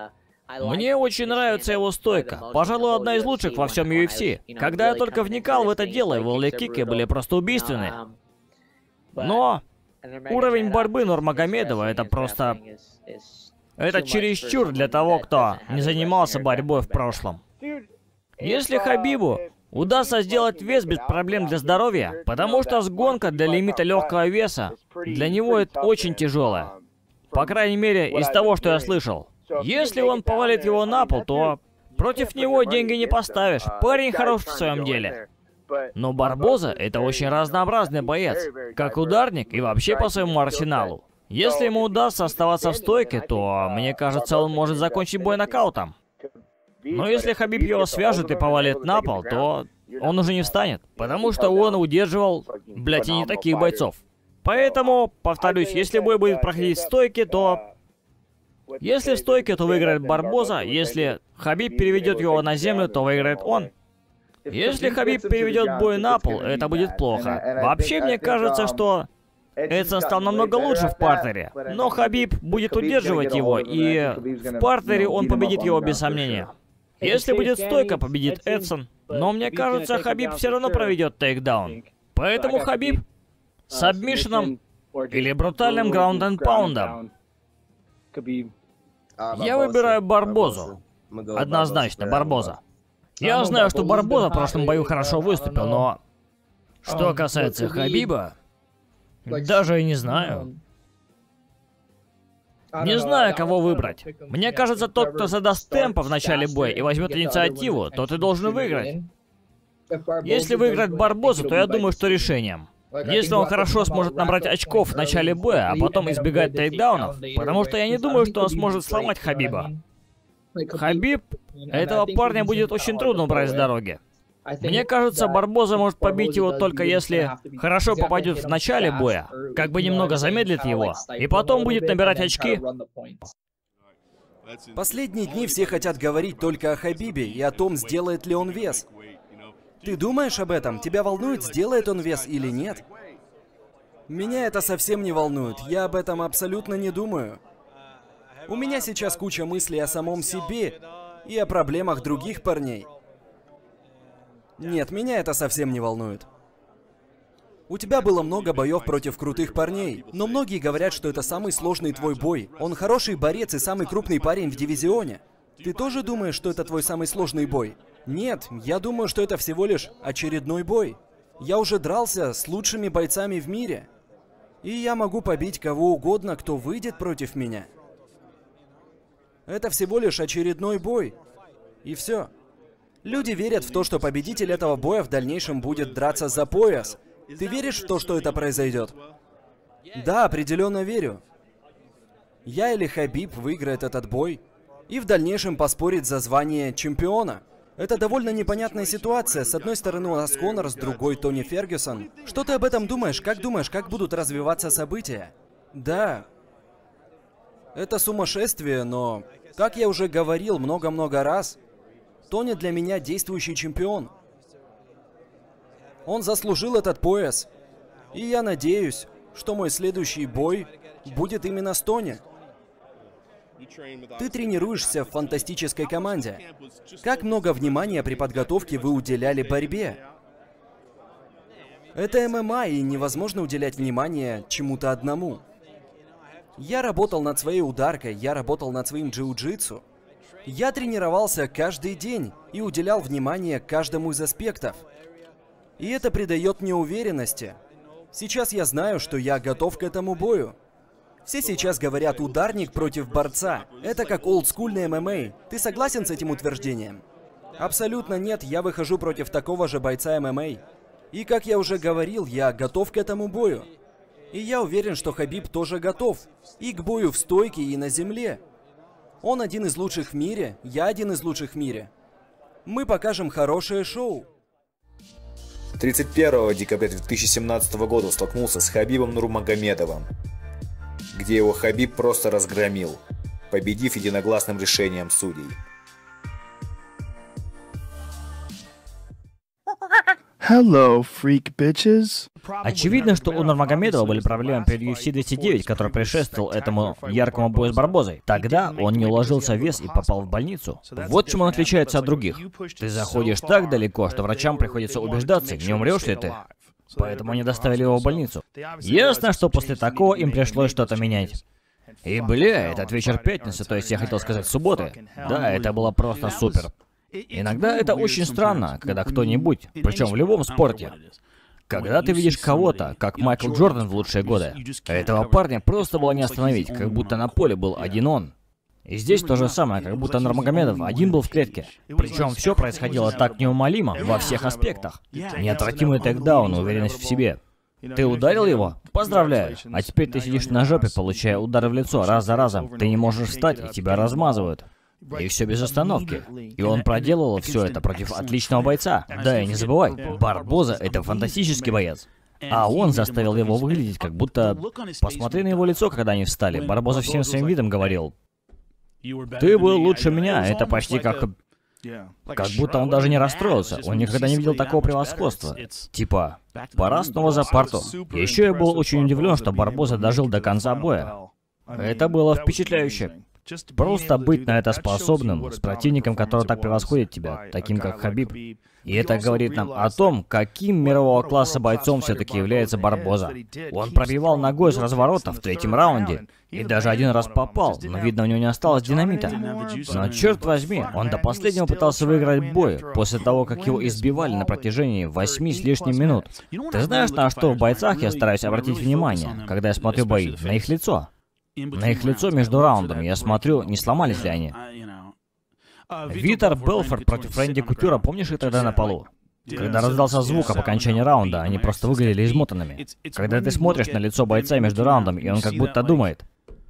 Мне очень нравится его стойка. Пожалуй, одна из лучших во всем ю эф си. Когда я только вникал в это дело, его лег-кики были просто убийственны. Но уровень борьбы Нурмагомедова — это просто... Это чересчур для того, кто не занимался борьбой в прошлом. Если Хабибу удастся сделать вес без проблем для здоровья, потому что сгонка для лимита легкого веса для него это очень тяжелая. По крайней мере, из того, что я слышал. Если он повалит его на пол, то против него деньги не поставишь. Парень хорош в своем деле. Но Барбоза — это очень разнообразный боец, как ударник и вообще по своему арсеналу. Если ему удастся оставаться в стойке, то, мне кажется, он может закончить бой нокаутом. Но если Хабиб его свяжет и повалит на пол, то он уже не встанет. Потому что он удерживал, блядь, и не таких бойцов. Поэтому, повторюсь, если бой будет проходить в стойке, то... Если в стойке, то выиграет Барбоза. Если Хабиб переведет его на землю, то выиграет он. Если Хабиб переведет бой на пол, это будет плохо. Вообще, мне кажется, что Эдсон стал намного лучше в партере. Но Хабиб будет удерживать его, и в партере он победит его без сомнения. Если будет стойка, победит Эдсон. Но мне кажется, Хабиб все равно проведет тейкдаун. Поэтому Хабиб с сабмишеном или брутальным граунд-энд-паундом. Я выбираю Барбозу. Однозначно, Барбоза. Я знаю, что Барбоза в прошлом бою хорошо выступил, но... Что касается Хабиба... Даже и не знаю. Не знаю, кого выбрать. Мне кажется, тот, кто задаст темпа в начале боя и возьмет инициативу, тот и должен выиграть. Если выиграет Барбоза, то я думаю, что решением. Если он хорошо сможет набрать очков в начале боя, а потом избегать тейкдаунов, потому что я не думаю, что он сможет сломать Хабиба. Хабиб, этого парня будет очень трудно убрать с дороги. Мне кажется, Барбоза может побить его только если хорошо попадет в начале боя, как бы немного замедлит его, и потом будет набирать очки. Последние дни все хотят говорить только о Хабибе и о том, сделает ли он вес. Ты думаешь об этом? Тебя волнует, сделает он вес или нет? Меня это совсем не волнует, я об этом абсолютно не думаю. У меня сейчас куча мыслей о самом себе и о проблемах других парней. Нет, меня это совсем не волнует. У тебя было много боев против крутых парней, но многие говорят, что это самый сложный твой бой. Он хороший борец и самый крупный парень в дивизионе. Ты тоже думаешь, что это твой самый сложный бой? Нет, я думаю, что это всего лишь очередной бой. Я уже дрался с лучшими бойцами в мире. И я могу побить кого угодно, кто выйдет против меня. Это всего лишь очередной бой. И все. Люди верят в то, что победитель этого боя в дальнейшем будет драться за пояс. Ты веришь в то, что это произойдет? Да, определенно верю. Я или Хабиб выиграет этот бой и в дальнейшем поспорит за звание чемпиона. Это довольно непонятная ситуация. С одной стороны у нас Конор, с другой Тони Фергюсон. Что ты об этом думаешь? Как думаешь, как будут развиваться события? Да. Это сумасшествие, но, как я уже говорил много-много раз, Тони для меня действующий чемпион. Он заслужил этот пояс. И я надеюсь, что мой следующий бой будет именно с Тони. Ты тренируешься в фантастической команде. Как много внимания при подготовке вы уделяли борьбе? Это эм эм а, и невозможно уделять внимание чему-то одному. Я работал над своей ударкой, я работал над своим джиу-джитсу. Я тренировался каждый день и уделял внимание каждому из аспектов. И это придает мне уверенности. Сейчас я знаю, что я готов к этому бою. Все сейчас говорят ударник против борца. Это как олдскульный эм эм а. Ты согласен с этим утверждением? Абсолютно нет, я выхожу против такого же бойца эм эм а. И как я уже говорил, я готов к этому бою. И я уверен, что Хабиб тоже готов. И к бою в стойке, и на земле. Он один из лучших в мире, я один из лучших в мире. Мы покажем хорошее шоу. тридцать первого декабря две тысячи семнадцатого года столкнулся с Хабибом Нурмагомедовым, где его Хабиб просто разгромил, победив единогласным решением судей. Hello, freak bitches. Очевидно, что у Нурмагомедова были проблемы перед ю эф си двести девять, который предшествовал этому яркому бою с Барбозой. Тогда он не уложился в вес и попал в больницу. Вот чем он отличается от других. Ты заходишь так далеко, что врачам приходится убеждаться, не умрешь ли ты. Поэтому они доставили его в больницу. Ясно, что после такого им пришлось что-то менять. И, бля, этот вечер пятницы, то есть я хотел сказать субботы. Да, это было просто супер. Иногда это очень странно, когда кто-нибудь, причем в любом спорте, когда ты видишь кого-то, как Майкл Джордан в лучшие годы, этого парня просто было не остановить, как будто на поле был один он. И здесь то же самое, как будто Нурмагомедов один был в клетке. Причем все происходило так неумолимо во всех аспектах. Неотвратимый тейкдаун, уверенность в себе. Ты ударил его? Поздравляю. А теперь ты сидишь на жопе, получая удары в лицо раз за разом. Ты не можешь встать, и тебя размазывают. И все без остановки. И он проделывал все это против отличного бойца. Да, и не забывай, Барбоза — это фантастический боец. А он заставил его выглядеть как будто... Посмотри на его лицо, когда они встали. Барбоза всем своим видом говорил: «Ты был лучше меня». Это почти как... Как будто он даже не расстроился. Он никогда не видел такого превосходства. Типа, пора снова за парту. Еще я был очень удивлен, что Барбоза дожил до конца боя. Это было впечатляюще. Просто быть на это способным, с противником, который так превосходит тебя, таким как Хабиб. И это говорит нам о том, каким мирового класса бойцом все-таки является Барбоза. Он пробивал ногой с разворота в третьем раунде. И даже один раз попал, но видно, у него не осталось динамита. Но черт возьми, он до последнего пытался выиграть бой, после того, как его избивали на протяжении восьми с лишним минут. Ты знаешь, на что в бойцах я стараюсь обратить внимание, когда я смотрю бои? На их лицо. На их лицо между раундами. Я смотрю, не сломались ли они. Витер Белфорд против Рэнди Кутюра, помнишь их тогда на полу? Когда раздался звук об окончании раунда, они просто выглядели измотанными. Когда ты смотришь на лицо бойца между раундами, и он как будто думает: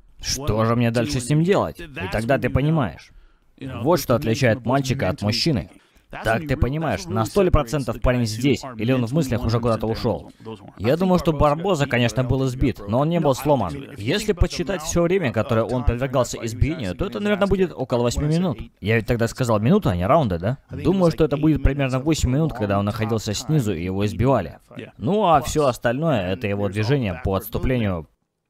что же мне дальше с ним делать? И тогда ты понимаешь. Вот что отличает мальчика от мужчины. Так ты понимаешь, на сто ли процентов парень здесь, или он в мыслях уже куда-то ушел? Я думаю, что Барбоза, конечно, был избит, но он не был сломан. Если подсчитать все время, которое он подвергался избиению, то это, наверное, будет около восьми минут. Я ведь тогда сказал минуты, а не раунды, да? Думаю, что это будет примерно восемь минут, когда он находился снизу и его избивали. Ну а все остальное — это его движение по отступлению.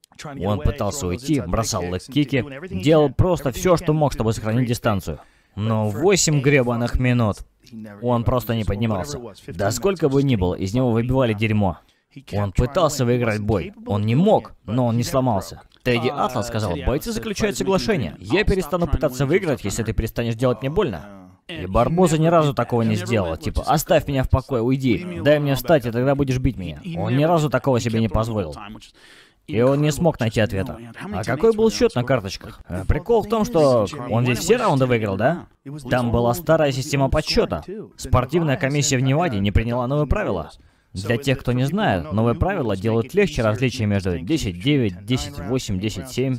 Он пытался уйти, бросал лэг-кики, делал просто все, что мог, чтобы сохранить дистанцию. Но восемь гребаных минут он просто не поднимался. Да сколько бы ни было, из него выбивали дерьмо. Он пытался выиграть бой. Он не мог, но он не сломался. Тедди Атлас сказал: бойцы заключают соглашение. Я перестану пытаться выиграть, если ты перестанешь делать мне больно. И Барбоза ни разу такого не сделал. Типа, оставь меня в покое, уйди. Дай мне встать, и тогда будешь бить меня. Он ни разу такого себе не позволил. И он не смог найти ответа. А какой был счет на карточках? Прикол в том, что он здесь все раунды выиграл, да? Там была старая система подсчета. Спортивная комиссия в Неваде не приняла новые правила. Для тех, кто не знает, новые правила делают легче различия между десять девять, десять восемь, десять семь.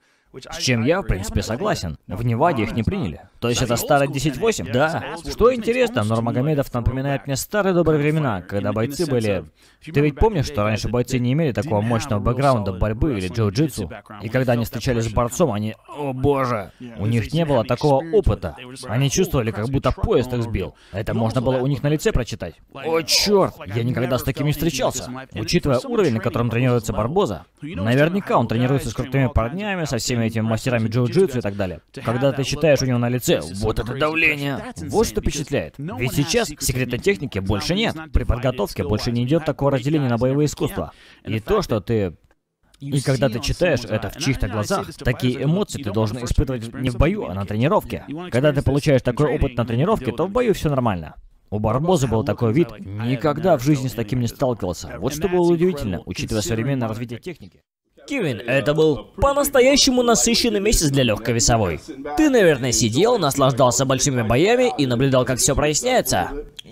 С чем я, в принципе, согласен. В Неваде их не приняли. То есть это старый десять восемь? Да. Что интересно, Нурмагомедов напоминает мне старые добрые времена, когда бойцы были... Ты ведь помнишь, что раньше бойцы не имели такого мощного бэкграунда борьбы или джиу-джитсу? И когда они встречались с борцом, они... О боже! У них не было такого опыта. Они чувствовали, как будто поезд их сбил. Это можно было у них на лице прочитать. О, черт! Я никогда с таким не встречался. Учитывая уровень, на котором тренируется Барбоза, наверняка он тренируется с крутыми парнями, со всеми этими мастерами джиу-джитсу и так далее. Когда ты читаешь у него на лице: вот это давление! Вот что впечатляет. Ведь сейчас секретной техники больше нет. При подготовке больше не идет такого разделения на боевые искусства. И то, что ты... И когда ты читаешь это в чьих-то глазах, такие эмоции ты должен испытывать не в бою, а на тренировке. Когда ты получаешь такой опыт на тренировке, то в бою все нормально. У Барбозы был такой вид, никогда в жизни с таким не сталкивался. Вот что было удивительно, учитывая современное развитие техники. Кевин, это был по-настоящему насыщенный месяц для легковесовой. Ты, наверное, сидел, наслаждался большими боями и наблюдал, как все проясняется.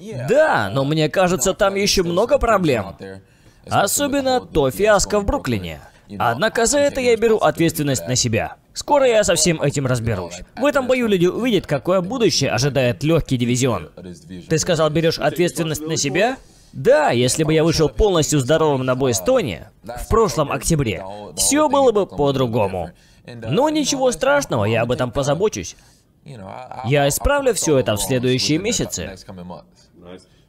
Да, но мне кажется, там еще много проблем. Особенно то фиаско в Бруклине. Однако за это я беру ответственность на себя. Скоро я со всем этим разберусь. В этом бою люди увидят, какое будущее ожидает легкий дивизион. Ты сказал, берешь ответственность на себя? Да, если бы я вышел полностью здоровым на бой с Тони в прошлом октябре, все было бы по-другому. Но ничего страшного, я об этом позабочусь. Я исправлю все это в следующие месяцы.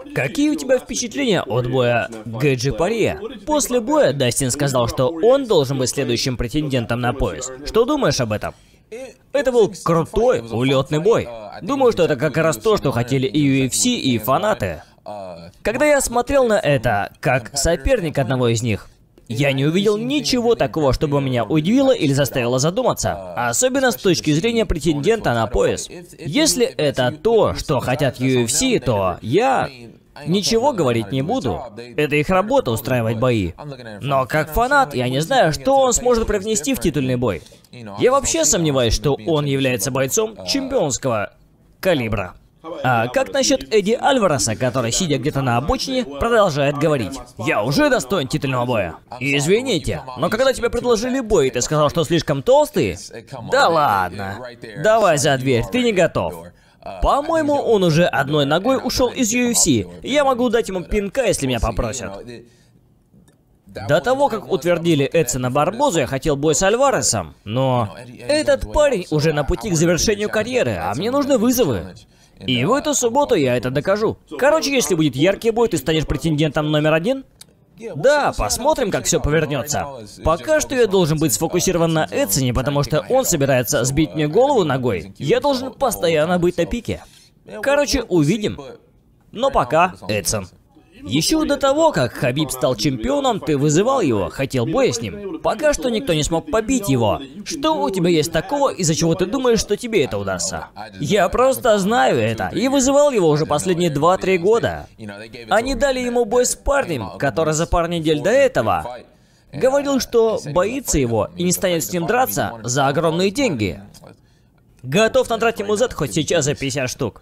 Какие у тебя впечатления от боя Гэджи Парье? После боя Дастин сказал, что он должен быть следующим претендентом на пояс. Что думаешь об этом? Это был крутой, улетный бой. Думаю, что это как раз то, что хотели и ю эф си, и фанаты. Когда я смотрел на это, как соперник одного из них, я не увидел ничего такого, чтобы меня удивило или заставило задуматься. Особенно с точки зрения претендента на пояс. Если это то, что хотят ю эф си, то я... ничего говорить не буду. Это их работа устраивать бои. Но как фанат, я не знаю, что он сможет привнести в титульный бой. Я вообще сомневаюсь, что он является бойцом чемпионского калибра. А как насчет Эдди Альвареса, который, сидя где-то на обочине, продолжает говорить: «Я уже достоин титульного боя». Извините, но когда тебе предложили бой, ты сказал, что слишком толстый? Да ладно. Давай за дверь, ты не готов. По-моему, он уже одной ногой ушел из ю эф си. Я могу дать ему пинка, если меня попросят. До того, как утвердили Эдсона Барбозу, я хотел бой с Альваресом. Но этот парень уже на пути к завершению карьеры, а мне нужны вызовы. И в эту субботу я это докажу. Короче, если будет яркий бой, ты станешь претендентом номер один? Да, посмотрим, как все повернется. Пока что я должен быть сфокусирован на Эдсоне, потому что он собирается сбить мне голову ногой. Я должен постоянно быть на пике. Короче, увидим. Но пока, Эдсон. Еще до того, как Хабиб стал чемпионом, ты вызывал его, хотел боя с ним. Пока что никто не смог побить его. Что у тебя есть такого, из-за чего ты думаешь, что тебе это удастся? Я просто знаю это, и вызывал его уже последние два-три года. Они дали ему бой с парнем, который за пару недель до этого говорил, что боится его и не станет с ним драться за огромные деньги. Готов надрать ему зад хоть сейчас за пятьдесят штук.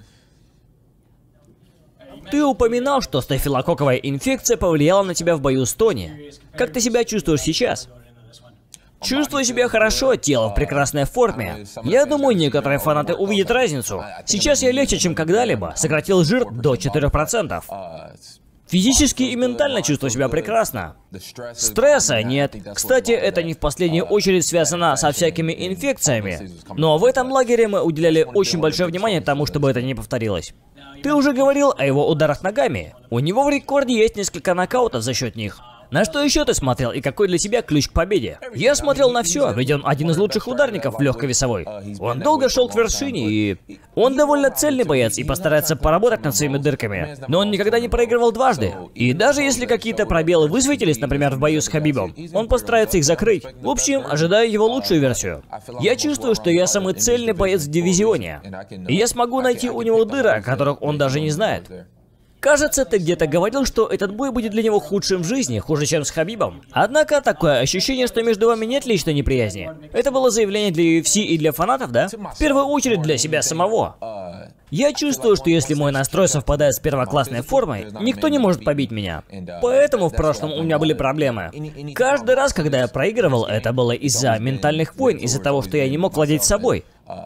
Ты упоминал, что стафилококковая инфекция повлияла на тебя в бою с Тони. Как ты себя чувствуешь сейчас? Чувствую себя хорошо, тело в прекрасной форме. Я думаю, некоторые фанаты увидят разницу. Сейчас я легче, чем когда-либо. Сократил жир до четырёх процентов. Физически и ментально чувствую себя прекрасно. Стресса нет. Кстати, это не в последнюю очередь связано со всякими инфекциями. Но в этом лагере мы уделяли очень большое внимание тому, чтобы это не повторилось. Ты уже говорил о его ударах ногами. У него в рекорде есть несколько нокаутов за счет них. На что еще ты смотрел и какой для тебя ключ к победе? Я смотрел на все, ведь он один из лучших ударников в легковесовой. Он долго шел к вершине и... Он довольно цельный боец и постарается поработать над своими дырками. Но он никогда не проигрывал дважды. И даже если какие-то пробелы высветились, например, в бою с Хабибом, он постарается их закрыть. В общем, ожидаю его лучшую версию. Я чувствую, что я самый цельный боец в дивизионе. И я смогу найти у него дыры, о которых он даже не знает. Кажется, ты где-то говорил, что этот бой будет для него худшим в жизни, хуже, чем с Хабибом. Однако, такое ощущение, что между вами нет личной неприязни. Это было заявление для ю эф си и для фанатов, да? В первую очередь для себя самого. Я чувствую, что если мой настрой совпадает с первоклассной формой, никто не может побить меня. Поэтому в прошлом у меня были проблемы. Каждый раз, когда я проигрывал, это было из-за ментальных войн, из-за того, что я не мог владеть собой.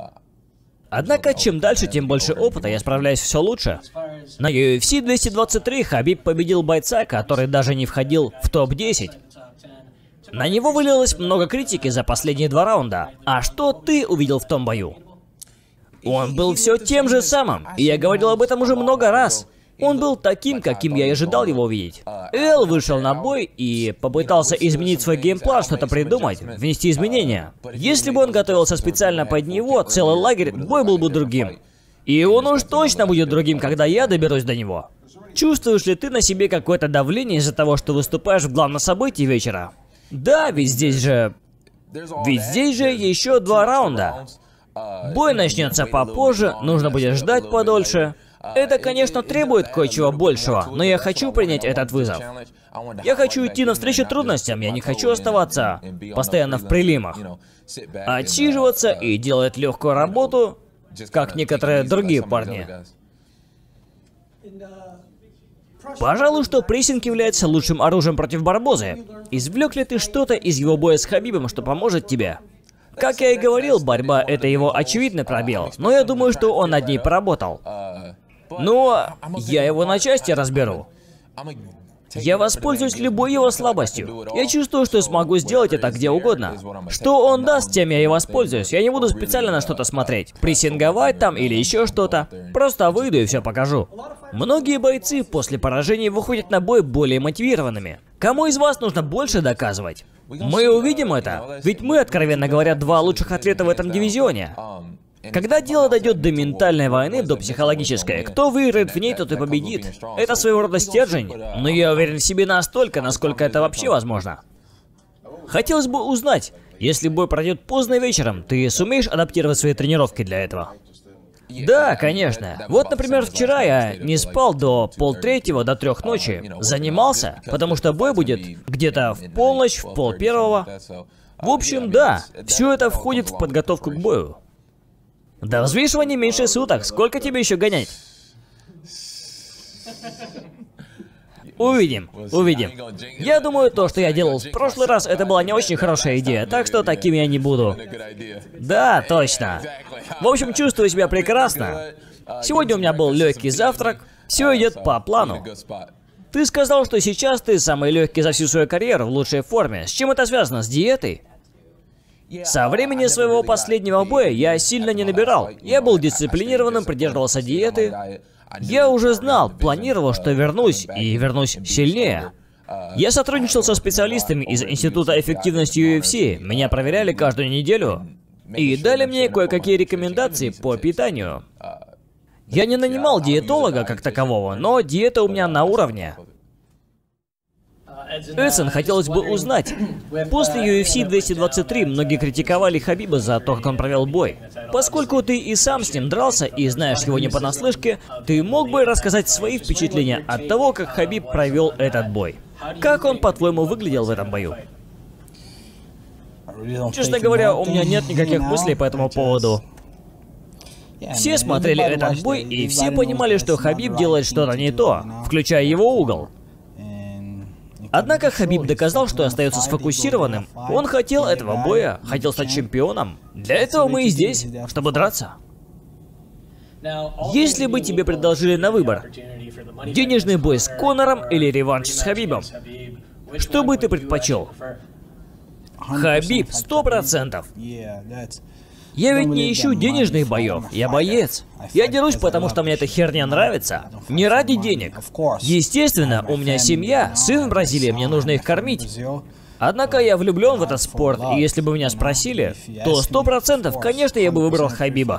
Однако, чем дальше, тем больше опыта, я справляюсь все лучше. На ю эф си двести двадцать три Хабиб победил бойца, который даже не входил в топ десять. На него вылилось много критики за последние два раунда. А что ты увидел в том бою? Он был все тем же самым, и я говорил об этом уже много раз. Он был таким, каким я и ожидал его увидеть. Эл вышел на бой и попытался изменить свой геймплан, что-то придумать, внести изменения. Если бы он готовился специально под него, целый лагерь, бой был бы другим. И он уж точно будет другим, когда я доберусь до него. Чувствуешь ли ты на себе какое-то давление из-за того, что выступаешь в главном событии вечера? Да, ведь здесь же... Ведь здесь же еще два раунда. Бой начнется попозже, нужно будет ждать подольше. Это, конечно, требует кое-чего большего, но я хочу принять этот вызов. Я хочу идти навстречу трудностям, я не хочу оставаться постоянно в прилимах. Отсиживаться и делать легкую работу, как некоторые другие парни. Пожалуй, что прессинг является лучшим оружием против Барбозы. Извлек ли ты что-то из его боя с Хабибом, что поможет тебе? Как я и говорил, борьба — это его очевидный пробел, но я думаю, что он над ней поработал. Но я его на части разберу. Я воспользуюсь любой его слабостью. Я чувствую, что смогу сделать это где угодно. Что он даст, тем я и воспользуюсь. Я не буду специально на что-то смотреть. Прессинговать там или еще что-то. Просто выйду и все покажу. Многие бойцы после поражений выходят на бой более мотивированными. Кому из вас нужно больше доказывать? Мы увидим это. Ведь мы, откровенно говоря, два лучших атлета в этом дивизионе. Когда дело дойдет до ментальной войны, до психологической, кто выиграет в ней, тот и победит. Это своего рода стержень, но я уверен в себе настолько, насколько это вообще возможно. Хотелось бы узнать, если бой пройдет поздно вечером, ты сумеешь адаптировать свои тренировки для этого? Да, конечно. Вот, например, вчера я не спал до полтретьего, до трех ночи. Занимался, потому что бой будет где-то в полночь, в пол первого. В общем, да, все это входит в подготовку к бою. До взвешивания меньше суток. Сколько тебе еще гонять? Увидим, увидим. Я думаю, то, что я делал в прошлый раз, это была не очень хорошая идея, так что таким я не буду. Да, точно. В общем, чувствую себя прекрасно. Сегодня у меня был легкий завтрак. Все идет по плану. Ты сказал, что сейчас ты самый легкий за всю свою карьеру, в лучшей форме. С чем это связано? С диетой? Со времени своего последнего боя я сильно не набирал. Я был дисциплинированным, придерживался диеты. Я уже знал, планировал, что вернусь, и вернусь сильнее. Я сотрудничал со специалистами из Института эффективности ю эф си. Меня проверяли каждую неделю. И дали мне кое-какие рекомендации по питанию. Я не нанимал диетолога как такового, но диета у меня на уровне. Эдсон, хотелось бы узнать. После ю эф си двести двадцать три многие критиковали Хабиба за то, как он провел бой. Поскольку ты и сам с ним дрался, и знаешь его не понаслышке, ты мог бы рассказать свои впечатления от того, как Хабиб провел этот бой? Как он, по-твоему, выглядел в этом бою? Честно говоря, у меня нет никаких мыслей по этому поводу. Все смотрели этот бой, и все понимали, что Хабиб делает что-то не то, включая его угол. Однако Хабиб доказал, что остается сфокусированным. Он хотел этого боя, хотел стать чемпионом. Для этого мы и здесь, чтобы драться. Если бы тебе предложили на выбор денежный бой с Конором или реванш с Хабибом, что бы ты предпочел? Хабиб, сто процентов. Я ведь не ищу денежных боев, я боец. Я дерусь, потому что мне эта херня нравится. Не ради денег. Естественно, у меня семья, сын в Бразилии, мне нужно их кормить. Однако я влюблен в этот спорт, и если бы меня спросили, то сто процентов, конечно, я бы выбрал Хабиба.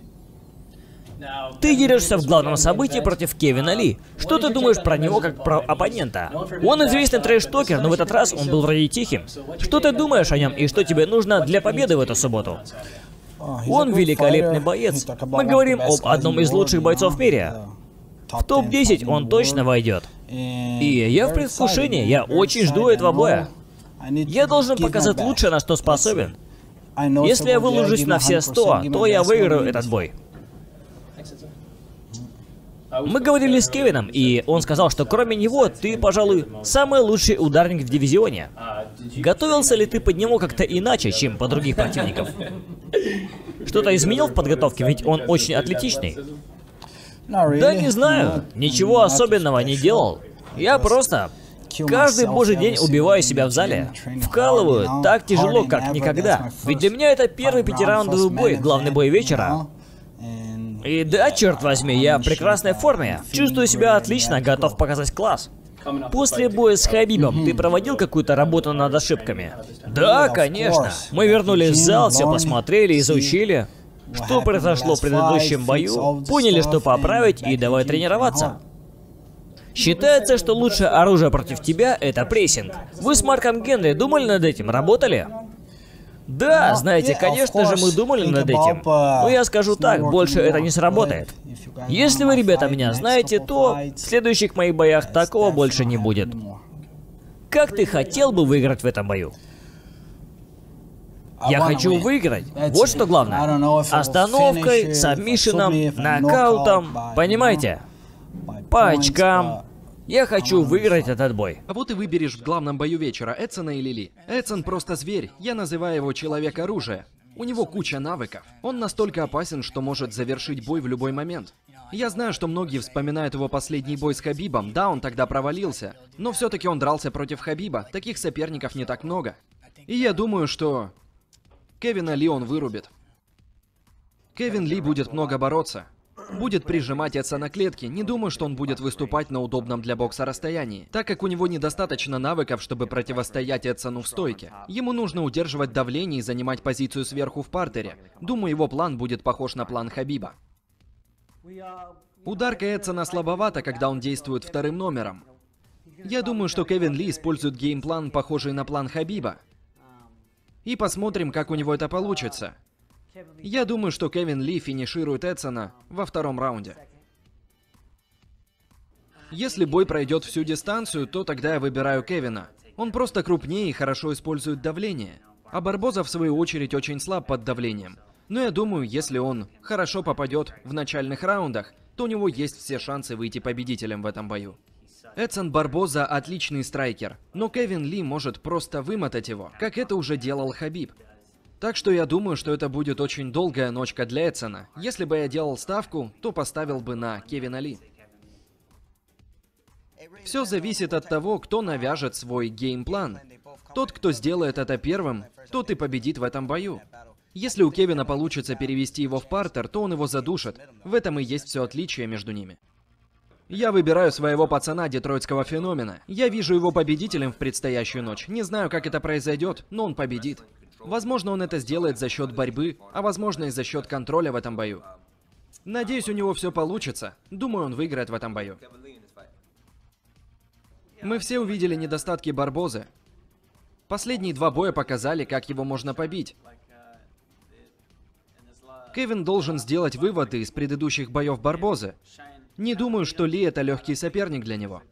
Ты дерешься в главном событии против Кевина Ли. Что ты думаешь про него как про оппонента? Он известный трэш-токер, но в этот раз он был вроде тихим. Что ты думаешь о нем и что тебе нужно для победы в эту субботу? Он великолепный боец. Мы говорим об одном из лучших бойцов в мире. В топ десять он точно войдет. И я в предвкушении, я очень жду этого боя. Я должен показать лучшее, на что способен. Если я выложусь на все сто, то я выиграю этот бой. Мы говорили с Кевином, и он сказал, что кроме него, ты, пожалуй, самый лучший ударник в дивизионе. Готовился ли ты под него как-то иначе, чем под других противников? Что-то изменил в подготовке, ведь он очень атлетичный. Да не знаю, ничего особенного не делал. Я просто каждый божий день убиваю себя в зале. Вкалываю так тяжело, как никогда. Ведь для меня это первый пятираундовый бой, главный бой вечера. И да, черт возьми, я в прекрасной форме. Чувствую себя отлично, готов показать класс. После боя с Хабибом ты проводил какую-то работу над ошибками? Да, конечно. Мы вернулись в зал, все посмотрели, изучили, что произошло в предыдущем бою, поняли, что поправить, и давай тренироваться. Считается, что лучшее оружие против тебя — это прессинг. Вы с Марком Генри думали над этим, работали? Да, знаете, конечно же, мы думали над этим. Но я скажу так, больше это не сработает. Если вы, ребята, меня знаете, то в следующих моих боях такого больше не будет. Как ты хотел бы выиграть в этом бою? Я хочу выиграть. Вот что главное. Остановкой, сабмишином, нокаутом. Понимаете? По очкам. Я хочу выиграть этот бой. А вот и выберешь в главном бою вечера Эдсона или Ли. Эдсон просто зверь. Я называю его человек-оружие. У него куча навыков. Он настолько опасен, что может завершить бой в любой момент. Я знаю, что многие вспоминают его последний бой с Хабибом. Да, он тогда провалился. Но все-таки он дрался против Хабиба. Таких соперников не так много. И я думаю, что Кевина Ли он вырубит. Кевин Ли будет много бороться. Будет прижимать Эдсона к клетке. Не думаю, что он будет выступать на удобном для бокса расстоянии, так как у него недостаточно навыков, чтобы противостоять Эдсону в стойке. Ему нужно удерживать давление и занимать позицию сверху в партере. Думаю, его план будет похож на план Хабиба. Ударка Эдсона слабовата, когда он действует вторым номером. Я думаю, что Кевин Ли использует геймплан, похожий на план Хабиба. И посмотрим, как у него это получится. Я думаю, что Кевин Ли финиширует Эдсона во втором раунде. Если бой пройдет всю дистанцию, то тогда я выбираю Кевина. Он просто крупнее и хорошо использует давление. А Барбоза, в свою очередь, очень слаб под давлением. Но я думаю, если он хорошо попадет в начальных раундах, то у него есть все шансы выйти победителем в этом бою. Эдсон Барбоза отличный страйкер, но Кевин Ли может просто вымотать его, как это уже делал Хабиб. Так что я думаю, что это будет очень долгая ночка для Эдсона. Если бы я делал ставку, то поставил бы на Кевина Ли. Все зависит от того, кто навяжет свой геймплан. Тот, кто сделает это первым, тот и победит в этом бою. Если у Кевина получится перевести его в партер, то он его задушит. В этом и есть все отличие между ними. Я выбираю своего пацана, детройтского феномена. Я вижу его победителем в предстоящую ночь. Не знаю, как это произойдет, но он победит. Возможно, он это сделает за счет борьбы, а возможно и за счет контроля в этом бою. Надеюсь, у него все получится. Думаю, он выиграет в этом бою. Мы все увидели недостатки Барбозы. Последние два боя показали, как его можно побить. Кевин должен сделать выводы из предыдущих боев Барбозы. Не думаю, что Ли это легкий соперник для него.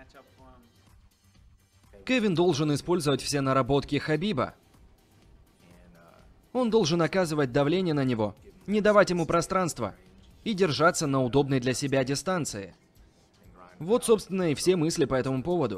Кевин должен использовать все наработки Хабиба. Он должен оказывать давление на него, не давать ему пространства и держаться на удобной для себя дистанции. Вот, собственно, и все мысли по этому поводу.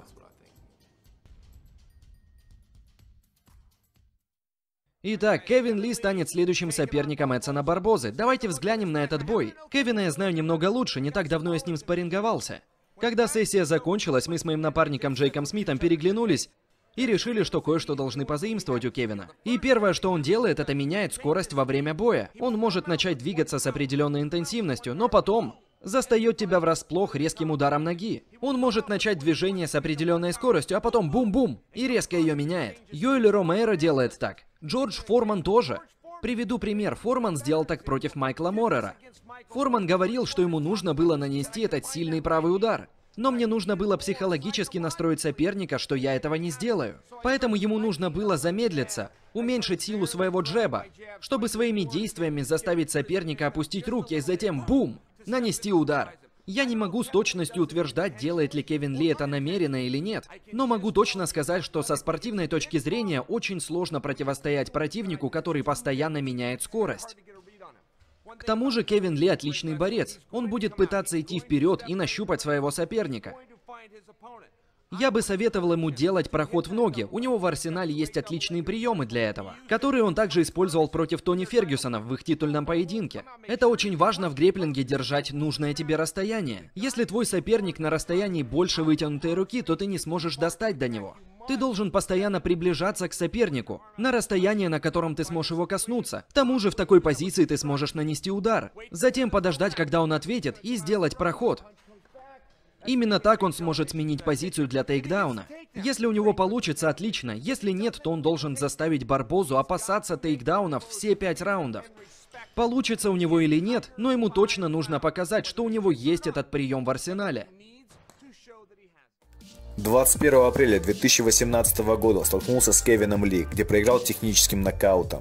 Итак, Кевин Ли станет следующим соперником Эдсона Барбозы. Давайте взглянем на этот бой. Кевина я знаю немного лучше, не так давно я с ним спарринговался. Когда сессия закончилась, мы с моим напарником Джейком Смитом переглянулись и решили, что кое-что должны позаимствовать у Кевина. И первое, что он делает, это меняет скорость во время боя. Он может начать двигаться с определенной интенсивностью, но потом застает тебя врасплох резким ударом ноги. Он может начать движение с определенной скоростью, а потом бум-бум, и резко ее меняет. Йоэль Ромеро делает так. Джордж Форман тоже. Приведу пример. Форман сделал так против Майкла Моррера. Форман говорил, что ему нужно было нанести этот сильный правый удар. Но мне нужно было психологически настроить соперника, что я этого не сделаю. Поэтому ему нужно было замедлиться, уменьшить силу своего джеба, чтобы своими действиями заставить соперника опустить руки, и затем бум, нанести удар. Я не могу с точностью утверждать, делает ли Кевин Ли это намеренно или нет, но могу точно сказать, что со спортивной точки зрения очень сложно противостоять противнику, который постоянно меняет скорость. К тому же Кевин Ли отличный борец. Он будет пытаться идти вперед и нащупать своего соперника. Я бы советовал ему делать проход в ноги. У него в арсенале есть отличные приемы для этого, которые он также использовал против Тони Фергюсона в их титульном поединке. Это очень важно в грэпплинге, держать нужное тебе расстояние. Если твой соперник на расстоянии больше вытянутой руки, то ты не сможешь достать до него. Ты должен постоянно приближаться к сопернику, на расстояние, на котором ты сможешь его коснуться. К тому же в такой позиции ты сможешь нанести удар. Затем подождать, когда он ответит, и сделать проход. Именно так он сможет сменить позицию для тейкдауна. Если у него получится, отлично. Если нет, то он должен заставить Барбозу опасаться тейкдаунов все пять раундов. Получится у него или нет, но ему точно нужно показать, что у него есть этот прием в арсенале. двадцать первого апреля две тысячи восемнадцатого года столкнулся с Кевином Ли, где проиграл техническим нокаутом.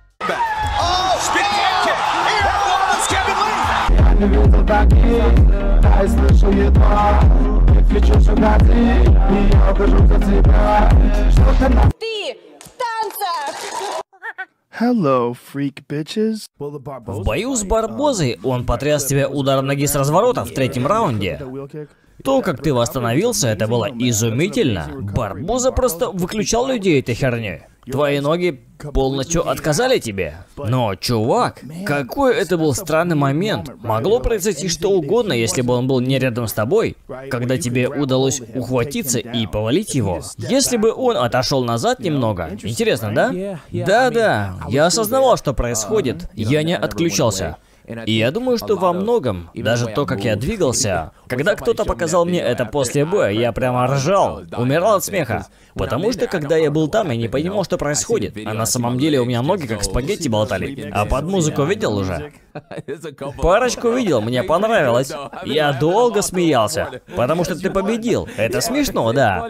Ты в танцах! Hello, freak bitches. В бою с Барбозой он потряс тебя ударом ноги с разворота в третьем раунде. То, как ты восстановился, это было изумительно. Барбоза просто выключал людей этой херней. Твои ноги полностью отказали тебе. Но, чувак, какой это был странный момент. Могло произойти что угодно, если бы он был не рядом с тобой, когда тебе удалось ухватиться и повалить его. Если бы он отошел назад немного. Интересно, да? Да-да, я осознавал, что происходит. Я не отключался. И я думаю, что во многом, даже то, как я двигался, когда кто-то показал мне это после боя, я прямо ржал, умирал от смеха. Потому что, когда я был там, я не понимал, что происходит. А на самом деле у меня ноги как спагетти болтали. А под музыку видел уже? Парочку видел, мне понравилось. Я долго смеялся, потому что ты победил. Это смешно, да.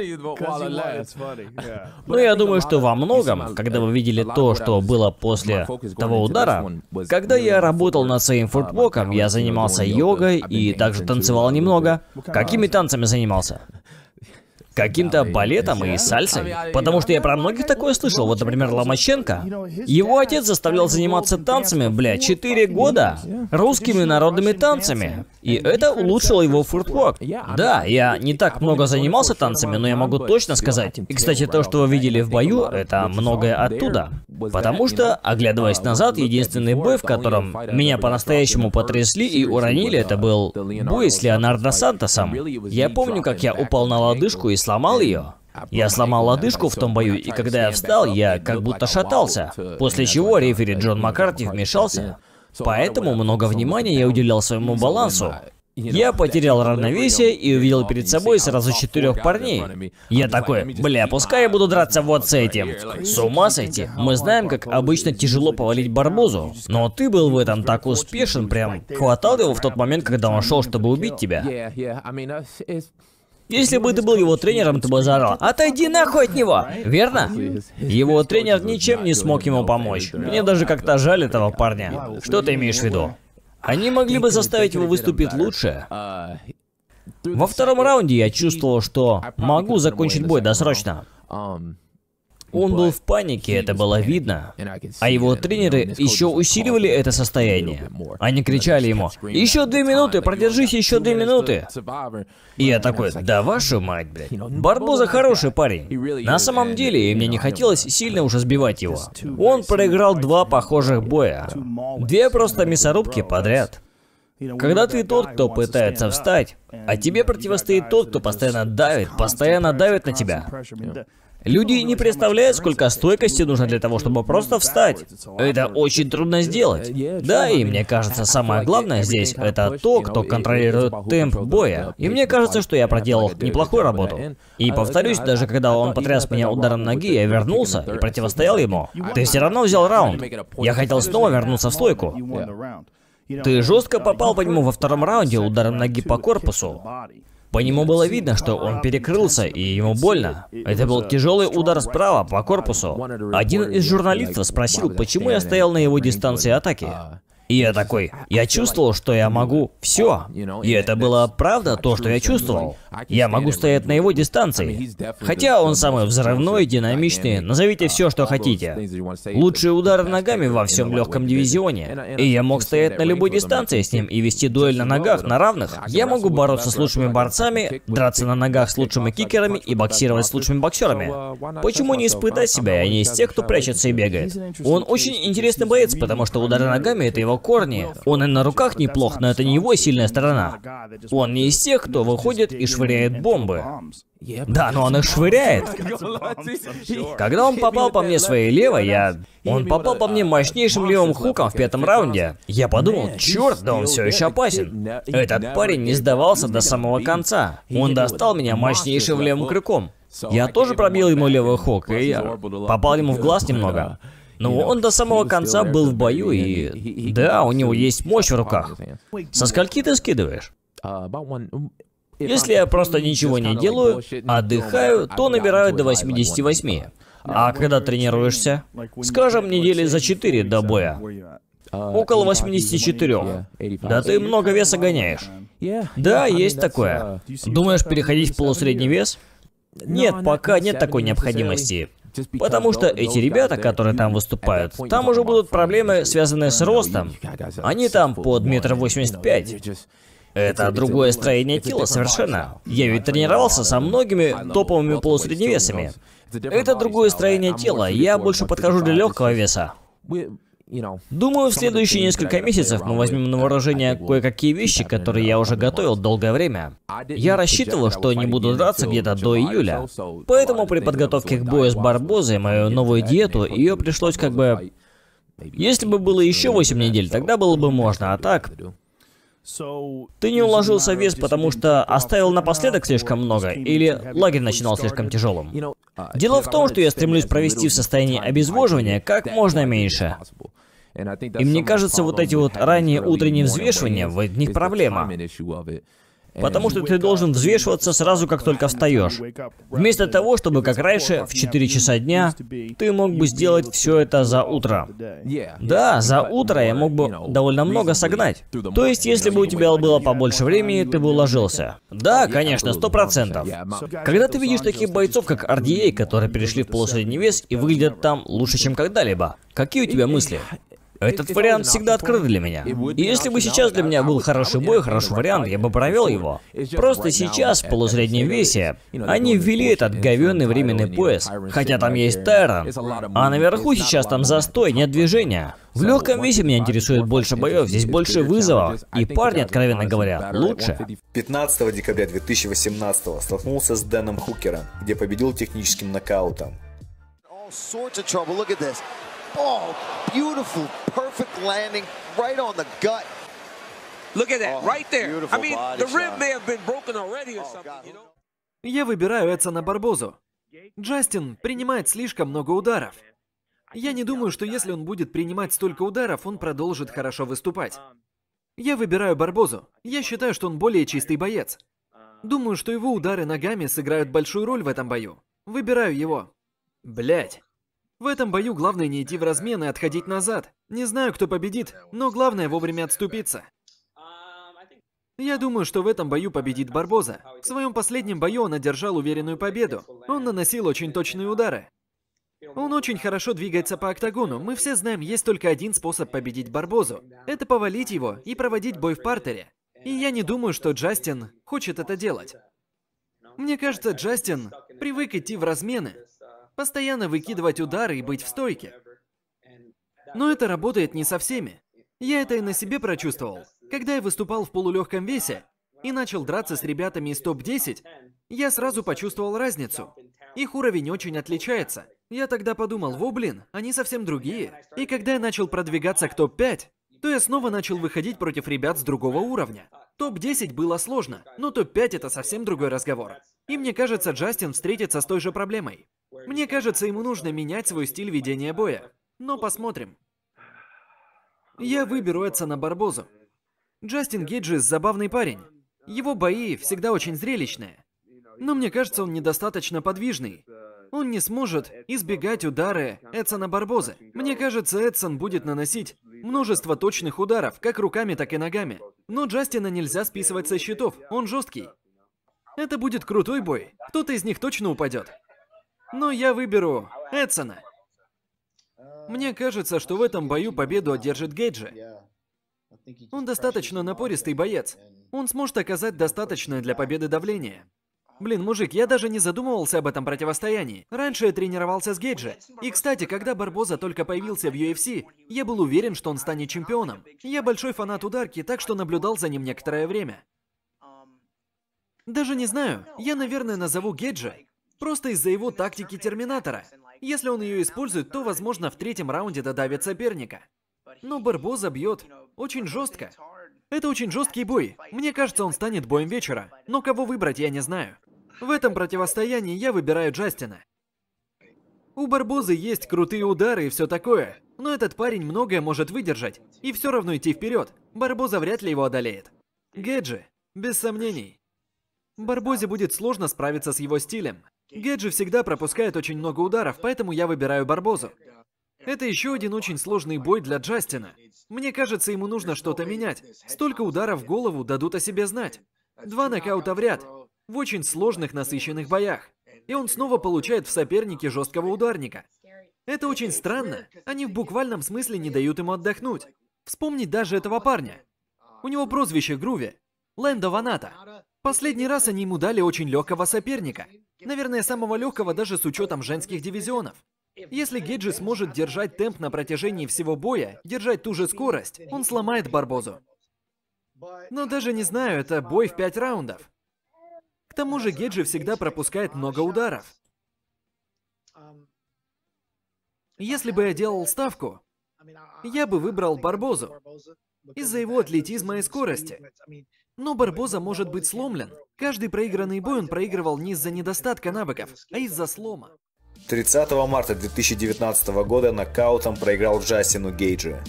Но я думаю, что во многом, когда вы видели то, что было после того удара, когда я работал над своим футбоком, я занимался йогой и также танцевал немного. Какими танцами занимался? Каким-то балетом и сальсой. Потому что я про многих такое слышал. Вот, например, Ломаченко. Его отец заставлял заниматься танцами, блядь, четыре года. Русскими народными танцами. И это улучшило его футбок. Да, я не так много занимался танцами, но я могу точно сказать. И, кстати, то, что вы видели в бою, это многое оттуда. Потому что, оглядываясь назад, единственный бой, в котором меня по-настоящему потрясли и уронили, это был бой с Леонардо Сантосом. Я помню, как я упал на лодыжку и сломал ее. Я сломал лодыжку в том бою, и когда я встал, я как будто шатался. После чего рефери Джон Маккарти вмешался. Поэтому много внимания я уделял своему балансу. Я потерял равновесие и увидел перед собой сразу четырех парней. Я такой, бля, пускай я буду драться вот с этим. С ума сойти. Мы знаем, как обычно тяжело повалить Барбозу. Но ты был в этом так успешен, прям хватал его в тот момент, когда он шел, чтобы убить тебя. Если бы ты был его тренером, ты бы заорал: «Отойди нахуй от него!» Верно? Его тренер ничем не смог ему помочь. Мне даже как-то жаль этого парня. Что ты имеешь в виду? Они могли бы заставить его выступить лучше. Во втором раунде я чувствовал, что могу закончить бой досрочно. Он был в панике, это было видно. А его тренеры еще усиливали это состояние. Они кричали ему: «Еще две минуты, продержись еще две минуты!» И я такой: да вашу мать, блядь. Барбоза хороший парень. На самом деле, и мне не хотелось сильно уже сбивать его. Он проиграл два похожих боя. Две просто мясорубки подряд. Когда ты тот, кто пытается встать, а тебе противостоит тот, кто постоянно давит, постоянно давит на тебя. Люди не представляют, сколько стойкости нужно для того, чтобы просто встать. Это очень трудно сделать. Да, и мне кажется, самое главное здесь — это то, кто контролирует темп боя. И мне кажется, что я проделал неплохую работу. И повторюсь, даже когда он потряс меня ударом ноги, я вернулся и противостоял ему. Ты все равно взял раунд. Я хотел снова вернуться в стойку. Ты жестко попал по нему во втором раунде ударом ноги по корпусу. По нему было видно, что он перекрылся, и ему больно. Это был тяжелый удар справа по корпусу. Один из журналистов спросил, почему я стоял на его дистанции атаки. И я такой, я чувствовал, что я могу все. И это было правда то, что я чувствовал. Я могу стоять на его дистанции. Хотя он самый взрывной, динамичный, назовите все, что хотите. Лучшие удары ногами во всем легком дивизионе. И я мог стоять на любой дистанции с ним и вести дуэль на ногах, на равных. Я могу бороться с лучшими борцами, драться на ногах с лучшими кикерами и боксировать с лучшими боксерами. Почему не испытать себя, а не из тех, кто прячется и бегает? Он очень интересный боец, потому что удары ногами — это его корни. Он и на руках неплох, но это не его сильная сторона. Он не из тех, кто выходит и швыряет бомбы. Да, но он их швыряет. Когда он попал по мне своей левой, я... Он попал по мне мощнейшим левым хуком в пятом раунде. Я подумал, черт, да он все еще опасен. Этот парень не сдавался до самого конца. Он достал меня мощнейшим левым крюком. Я тоже пробил ему левый хук, и я попал ему в глаз немного. Но он до самого конца был в бою, и... Да, у него есть мощь в руках. Со скольки ты скидываешь? Если я просто ничего не делаю, отдыхаю, то набираю до восьмидесяти восьми. А когда тренируешься? Скажем, недели за четыре до боя. Около восьмидесяти четырёх. Да ты много веса гоняешь. Да, есть такое. Думаешь переходить в полусредний вес? Нет, пока нет такой необходимости. Потому что эти ребята, которые там выступают, там уже будут проблемы, связанные с ростом. Они там под метр восемьдесят пять. Это другое строение тела совершенно. Я ведь тренировался со многими топовыми полусредневесами. Это другое строение тела, я больше подхожу для легкого веса. Думаю, в следующие несколько месяцев мы возьмем на вооружение кое-какие вещи, которые я уже готовил долгое время. Я рассчитывал, что не буду драться где-то до июля. Поэтому при подготовке к бою с Барбозой, мою новую диету, ее пришлось как бы... Если бы было еще восемь недель, тогда было бы можно, а так... Ты не уложился в вес, потому что оставил напоследок слишком много, или лагерь начинал слишком тяжелым? Дело в том, что я стремлюсь провести в состоянии обезвоживания как можно меньше. И мне кажется, вот эти вот ранние утренние взвешивания, в них проблема. Потому что ты должен взвешиваться сразу, как только встаешь. Вместо того, чтобы, как раньше, в четыре часа дня, ты мог бы сделать все это за утро. Да, за утро я мог бы довольно много согнать. То есть, если бы у тебя было побольше времени, ты бы уложился. Да, конечно, сто процентов. Когда ты видишь таких бойцов, как ар ди эй, которые перешли в полусредний вес и выглядят там лучше, чем когда-либо, какие у тебя мысли? Этот вариант всегда открыт для меня. И если бы сейчас для меня был хороший бой, хороший вариант, я бы провел его. Просто сейчас, в полусреднем весе, они ввели этот говёный временный пояс. Хотя там есть Тайрон. А наверху сейчас там застой, нет движения. В легком весе меня интересует больше боев, здесь больше вызовов. И парни, откровенно говоря, лучше. пятнадцатого декабря две тысячи восемнадцатого столкнулся с Дэном Хукером, где победил техническим нокаутом. Oh, beautiful, perfect landing right on the gut. Look at that, right there. I mean, the rib may have been broken already or something, you know? Я выбираю Эдсона Барбозу. Джастин принимает слишком много ударов. Я не думаю, что если он будет принимать столько ударов, он продолжит хорошо выступать. Я выбираю Барбозу. Я считаю, что он более чистый боец. Думаю, что его удары ногами сыграют большую роль в этом бою. Выбираю его. Блять. В этом бою главное не идти в размен и отходить назад. Не знаю, кто победит, но главное вовремя отступиться. Я думаю, что в этом бою победит Барбоза. В своем последнем бою он одержал уверенную победу. Он наносил очень точные удары. Он очень хорошо двигается по октагону. Мы все знаем, есть только один способ победить Барбозу. Это повалить его и проводить бой в партере. И я не думаю, что Джастин хочет это делать. Мне кажется, Джастин привык идти в размены. Постоянно выкидывать удары и быть в стойке. Но это работает не со всеми. Я это и на себе прочувствовал. Когда я выступал в полулегком весе и начал драться с ребятами из топ десять, я сразу почувствовал разницу. Их уровень очень отличается. Я тогда подумал, во блин, они совсем другие. И когда я начал продвигаться к топ пять, то я снова начал выходить против ребят с другого уровня. топ десять было сложно, но топ пять это совсем другой разговор. И мне кажется, Джастин встретится с той же проблемой. Мне кажется, ему нужно менять свой стиль ведения боя. Но посмотрим. Я выберу Эдсона Барбозу. Джастин Гейджис забавный парень. Его бои всегда очень зрелищные. Но мне кажется, он недостаточно подвижный. Он не сможет избегать удары Эдсона Барбозы. Мне кажется, Эдсон будет наносить множество точных ударов, как руками, так и ногами. Но Джастина нельзя списывать со счетов, он жесткий. Это будет крутой бой. Кто-то из них точно упадет. Но я выберу Эдсона. Мне кажется, что в этом бою победу одержит Гейджи. Он достаточно напористый боец. Он сможет оказать достаточное для победы давление. Блин, мужик, я даже не задумывался об этом противостоянии. Раньше я тренировался с Гейджи. И, кстати, когда Барбоза только появился в ю эф си, я был уверен, что он станет чемпионом. Я большой фанат ударки, так что наблюдал за ним некоторое время. Даже не знаю, я, наверное, назову Гейджи просто из-за его тактики Терминатора. Если он ее использует, то, возможно, в третьем раунде додавит соперника. Но Барбоза бьет очень жестко. Это очень жесткий бой. Мне кажется, он станет боем вечера. Но кого выбрать, я не знаю. В этом противостоянии я выбираю Джастина. У Барбозы есть крутые удары и все такое. Но этот парень многое может выдержать. И все равно идти вперед. Барбоза вряд ли его одолеет. Гейджи, без сомнений. Барбозе будет сложно справиться с его стилем. Гейджи всегда пропускает очень много ударов, поэтому я выбираю Барбозу. Это еще один очень сложный бой для Джастина. Мне кажется, ему нужно что-то менять. Столько ударов в голову дадут о себе знать. Два нокаута в ряд. В очень сложных, насыщенных боях. И он снова получает в сопернике жесткого ударника. Это очень странно. Они в буквальном смысле не дают ему отдохнуть. Вспомнить даже этого парня. У него прозвище Груви. Лэндо Ваната. Последний раз они ему дали очень легкого соперника. Наверное, самого легкого даже с учетом женских дивизионов. Если Гейджи сможет держать темп на протяжении всего боя, держать ту же скорость, он сломает Барбозу. Но даже не знаю, это бой в пять раундов. К тому же Гейджи всегда пропускает много ударов. Если бы я делал ставку, я бы выбрал Барбозу из-за его атлетизма и скорости. Но Барбоза может быть сломлен. Каждый проигранный бой он проигрывал не из-за недостатка навыков, а из-за слома. тридцатого марта две тысячи девятнадцатого года нокаутом проиграл Джастину Гейджи.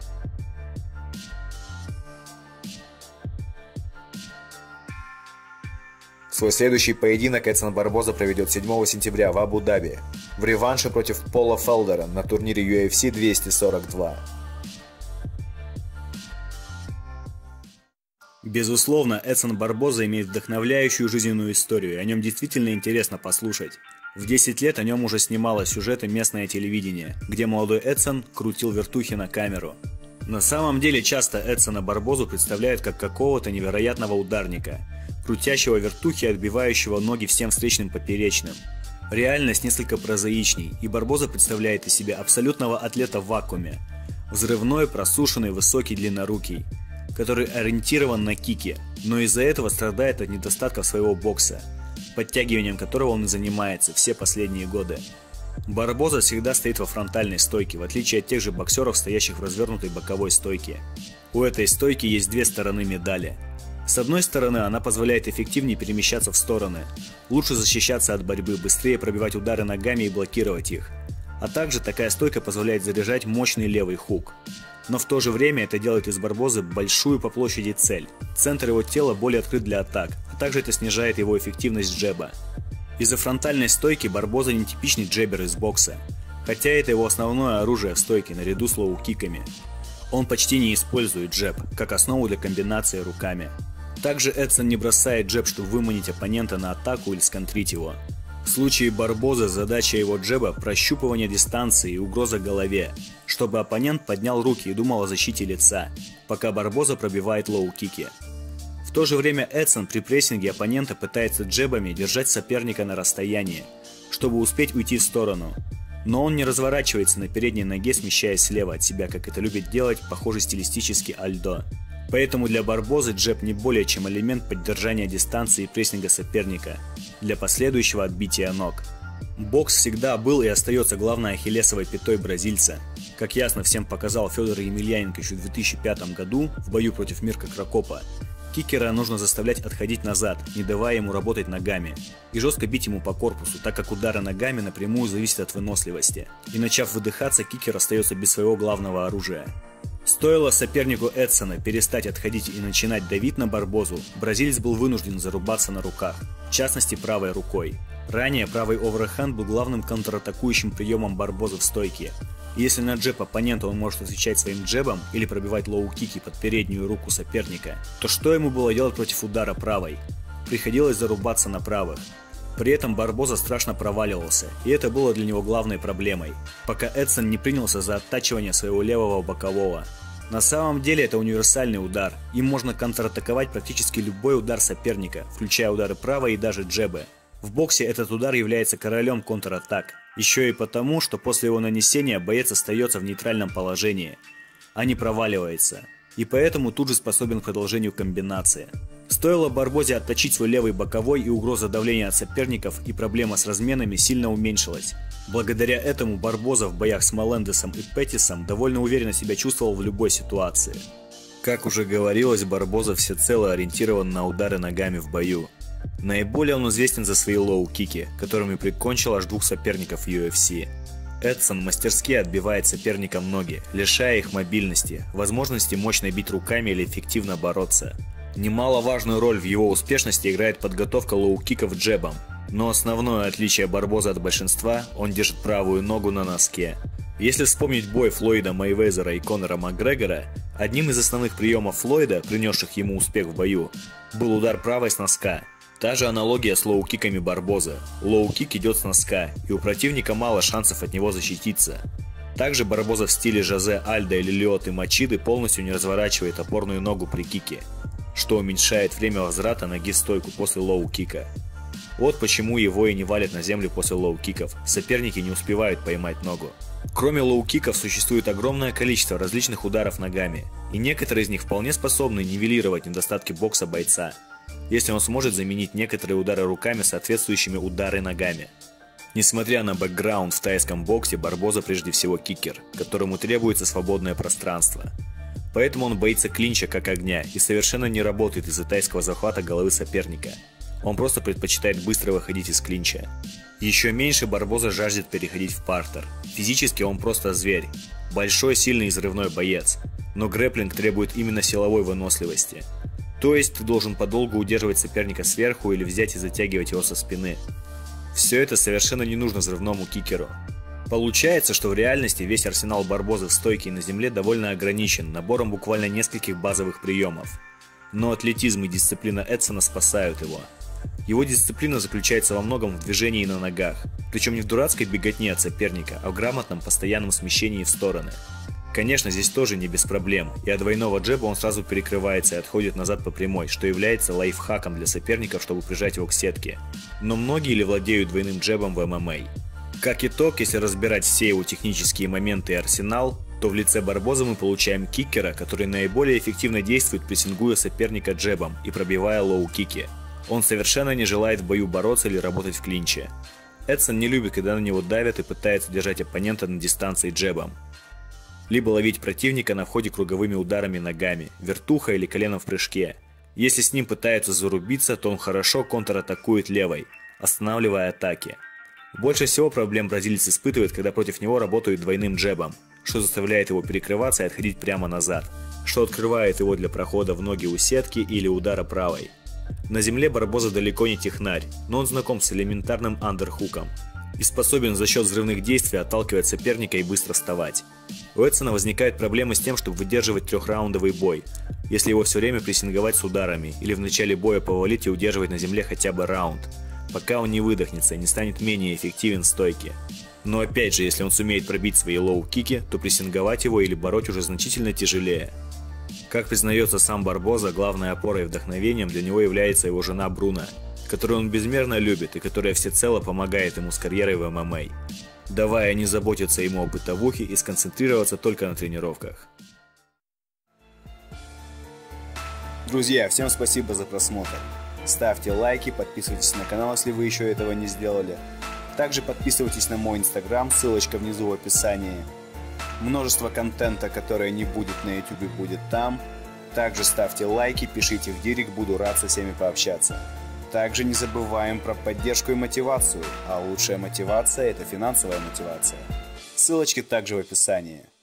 Свой следующий поединок Эдсон Барбоза проведет седьмого сентября в Абу-Даби в реванше против Пола Фелдера на турнире ю эф си двести сорок два. Безусловно, Эдсон Барбоза имеет вдохновляющую жизненную историю, и о нем действительно интересно послушать. В десять лет о нем уже снимало сюжеты местное телевидение, где молодой Эдсон крутил вертухи на камеру. На самом деле часто Эдсона Барбозу представляют как какого-то невероятного ударника, крутящего вертухи и отбивающего ноги всем встречным поперечным. Реальность несколько прозаичней, и Барбоза представляет из себя абсолютного атлета в вакууме. Взрывной, просушенный, высокий, длиннорукий, который ориентирован на кики, но из-за этого страдает от недостатков своего бокса, подтягиванием которого он и занимается все последние годы. Барбоза всегда стоит во фронтальной стойке, в отличие от тех же боксеров, стоящих в развернутой боковой стойке. У этой стойки есть две стороны медали. С одной стороны, она позволяет эффективнее перемещаться в стороны, лучше защищаться от борьбы, быстрее пробивать удары ногами и блокировать их. А также такая стойка позволяет заряжать мощный левый хук. Но в то же время это делает из Барбозы большую по площади цель. Центр его тела более открыт для атак, а также это снижает его эффективность джеба. Из-за фронтальной стойки Барбоза не типичный джебер из бокса, хотя это его основное оружие в стойке наряду с лоу-киками. Он почти не использует джеб, как основу для комбинации руками. Также Эдсон не бросает джеб, чтобы выманить оппонента на атаку или сконтрить его. В случае Барбозы задача его джеба – прощупывание дистанции и угроза голове, чтобы оппонент поднял руки и думал о защите лица, пока Барбоза пробивает лоу-кики. В то же время Эдсон при прессинге оппонента пытается джебами держать соперника на расстоянии, чтобы успеть уйти в сторону. Но он не разворачивается на передней ноге, смещаясь слева от себя, как это любит делать, похоже, стилистически Альдо. Поэтому для Барбозы джеб не более чем элемент поддержания дистанции и прессинга соперника для последующего отбития ног. Бокс всегда был и остается главной ахиллесовой пятой бразильца. Как ясно всем показал Федор Емельяненко еще в две тысячи пятом году в бою против Мирка Крокопа, кикера нужно заставлять отходить назад, не давая ему работать ногами, и жестко бить ему по корпусу, так как удары ногами напрямую зависят от выносливости. И начав выдыхаться, кикер остается без своего главного оружия. Стоило сопернику Эдсона перестать отходить и начинать давить на Барбозу, бразилец был вынужден зарубаться на руках, в частности правой рукой. Ранее правый оверхенд был главным контратакующим приемом Барбозы в стойке. И если на джеб оппонента он может отвечать своим джебом или пробивать лоу-кики под переднюю руку соперника, то что ему было делать против удара правой? Приходилось зарубаться на правых. При этом Барбоза страшно проваливался, и это было для него главной проблемой, пока Эдсон не принялся за оттачивание своего левого бокового. На самом деле это универсальный удар, им можно контратаковать практически любой удар соперника, включая удары правой и даже джебы. В боксе этот удар является королем контратак, еще и потому, что после его нанесения боец остается в нейтральном положении, а не проваливается, и поэтому тут же способен к продолжению комбинации. Стоило Барбозе отточить свой левый боковой, и угроза давления от соперников и проблема с разменами сильно уменьшилась. Благодаря этому Барбоза в боях с Мелендесом и Петтисом довольно уверенно себя чувствовал в любой ситуации. Как уже говорилось, Барбоза всецело ориентирован на удары ногами в бою. Наиболее он известен за свои лоу-кики, которыми прикончил аж двух соперников в ю эф си. Эдсон мастерски отбивает соперникам ноги, лишая их мобильности, возможности мощно бить руками или эффективно бороться. Немаловажную роль в его успешности играет подготовка лоу-киков джебом, но основное отличие Барбоза от большинства – он держит правую ногу на носке. Если вспомнить бой Флойда Мейвезера и Конора Макгрегора, одним из основных приемов Флойда, принесших ему успех в бою, был удар правой с носка. Та же аналогия с лоу-киками Барбоза. Лоу-кик идет с носка, и у противника мало шансов от него защититься. Также Барбоза в стиле Жозе Альдо или Лиоты Мачиды полностью не разворачивает опорную ногу при кике, что уменьшает время возврата ноги в стойку после лоу-кика. Вот почему его и не валят на землю после лоу-киков, соперники не успевают поймать ногу. Кроме лоу-киков существует огромное количество различных ударов ногами, и некоторые из них вполне способны нивелировать недостатки бокса бойца, если он сможет заменить некоторые удары руками соответствующими удары ногами. Несмотря на бэкграунд в тайском боксе, Барбоза прежде всего кикер, которому требуется свободное пространство. Поэтому он боится клинча как огня и совершенно не работает из-за тайского захвата головы соперника. Он просто предпочитает быстро выходить из клинча. Еще меньше Барбоза жаждет переходить в партер. Физически он просто зверь. Большой, сильный и взрывной боец. Но грэпплинг требует именно силовой выносливости. То есть ты должен подолгу удерживать соперника сверху или взять и затягивать его со спины. Все это совершенно не нужно взрывному кикеру. Получается, что в реальности весь арсенал Барбозы в стойке и на земле довольно ограничен набором буквально нескольких базовых приемов. Но атлетизм и дисциплина Эдсона спасают его. Его дисциплина заключается во многом в движении на ногах, причем не в дурацкой беготне от соперника, а в грамотном постоянном смещении в стороны. Конечно, здесь тоже не без проблем, и от двойного джеба он сразу перекрывается и отходит назад по прямой, что является лайфхаком для соперников, чтобы прижать его к сетке. Но многие ли владеют двойным джебом в эм эм а? Как итог, если разбирать все его технические моменты и арсенал, то в лице Барбоза мы получаем кикера, который наиболее эффективно действует, прессингуя соперника джебом и пробивая лоу-кики. Он совершенно не желает в бою бороться или работать в клинче. Эдсон не любит, когда на него давят и пытается держать оппонента на дистанции джебом. Либо ловить противника на входе круговыми ударами ногами, вертуха или коленом в прыжке. Если с ним пытаются зарубиться, то он хорошо контратакует левой, останавливая атаки. Больше всего проблем бразилец испытывает, когда против него работают двойным джебом, что заставляет его перекрываться и отходить прямо назад, что открывает его для прохода в ноги у сетки или удара правой. На земле Барбоза далеко не технарь, но он знаком с элементарным андерхуком и способен за счет взрывных действий отталкивать соперника и быстро вставать. У Эдсона возникает проблема с тем, чтобы выдерживать трехраундовый бой, если его все время прессинговать с ударами или в начале боя повалить и удерживать на земле хотя бы раунд, пока он не выдохнется и не станет менее эффективен в стойке. Но опять же, если он сумеет пробить свои лоу-кики, то прессинговать его или бороть уже значительно тяжелее. Как признается сам Барбоза, главной опорой и вдохновением для него является его жена Бруно, которую он безмерно любит и которая всецело помогает ему с карьерой в эм эм а, давая не заботиться ему о бытовухе и сконцентрироваться только на тренировках. Друзья, всем спасибо за просмотр. Ставьте лайки, подписывайтесь на канал, если вы еще этого не сделали. Также подписывайтесь на мой инстаграм, ссылочка внизу в описании. Множество контента, которое не будет на ютубе, будет там. Также ставьте лайки, пишите в директ, буду рад со всеми пообщаться. Также не забываем про поддержку и мотивацию, а лучшая мотивация – это финансовая мотивация. Ссылочки также в описании.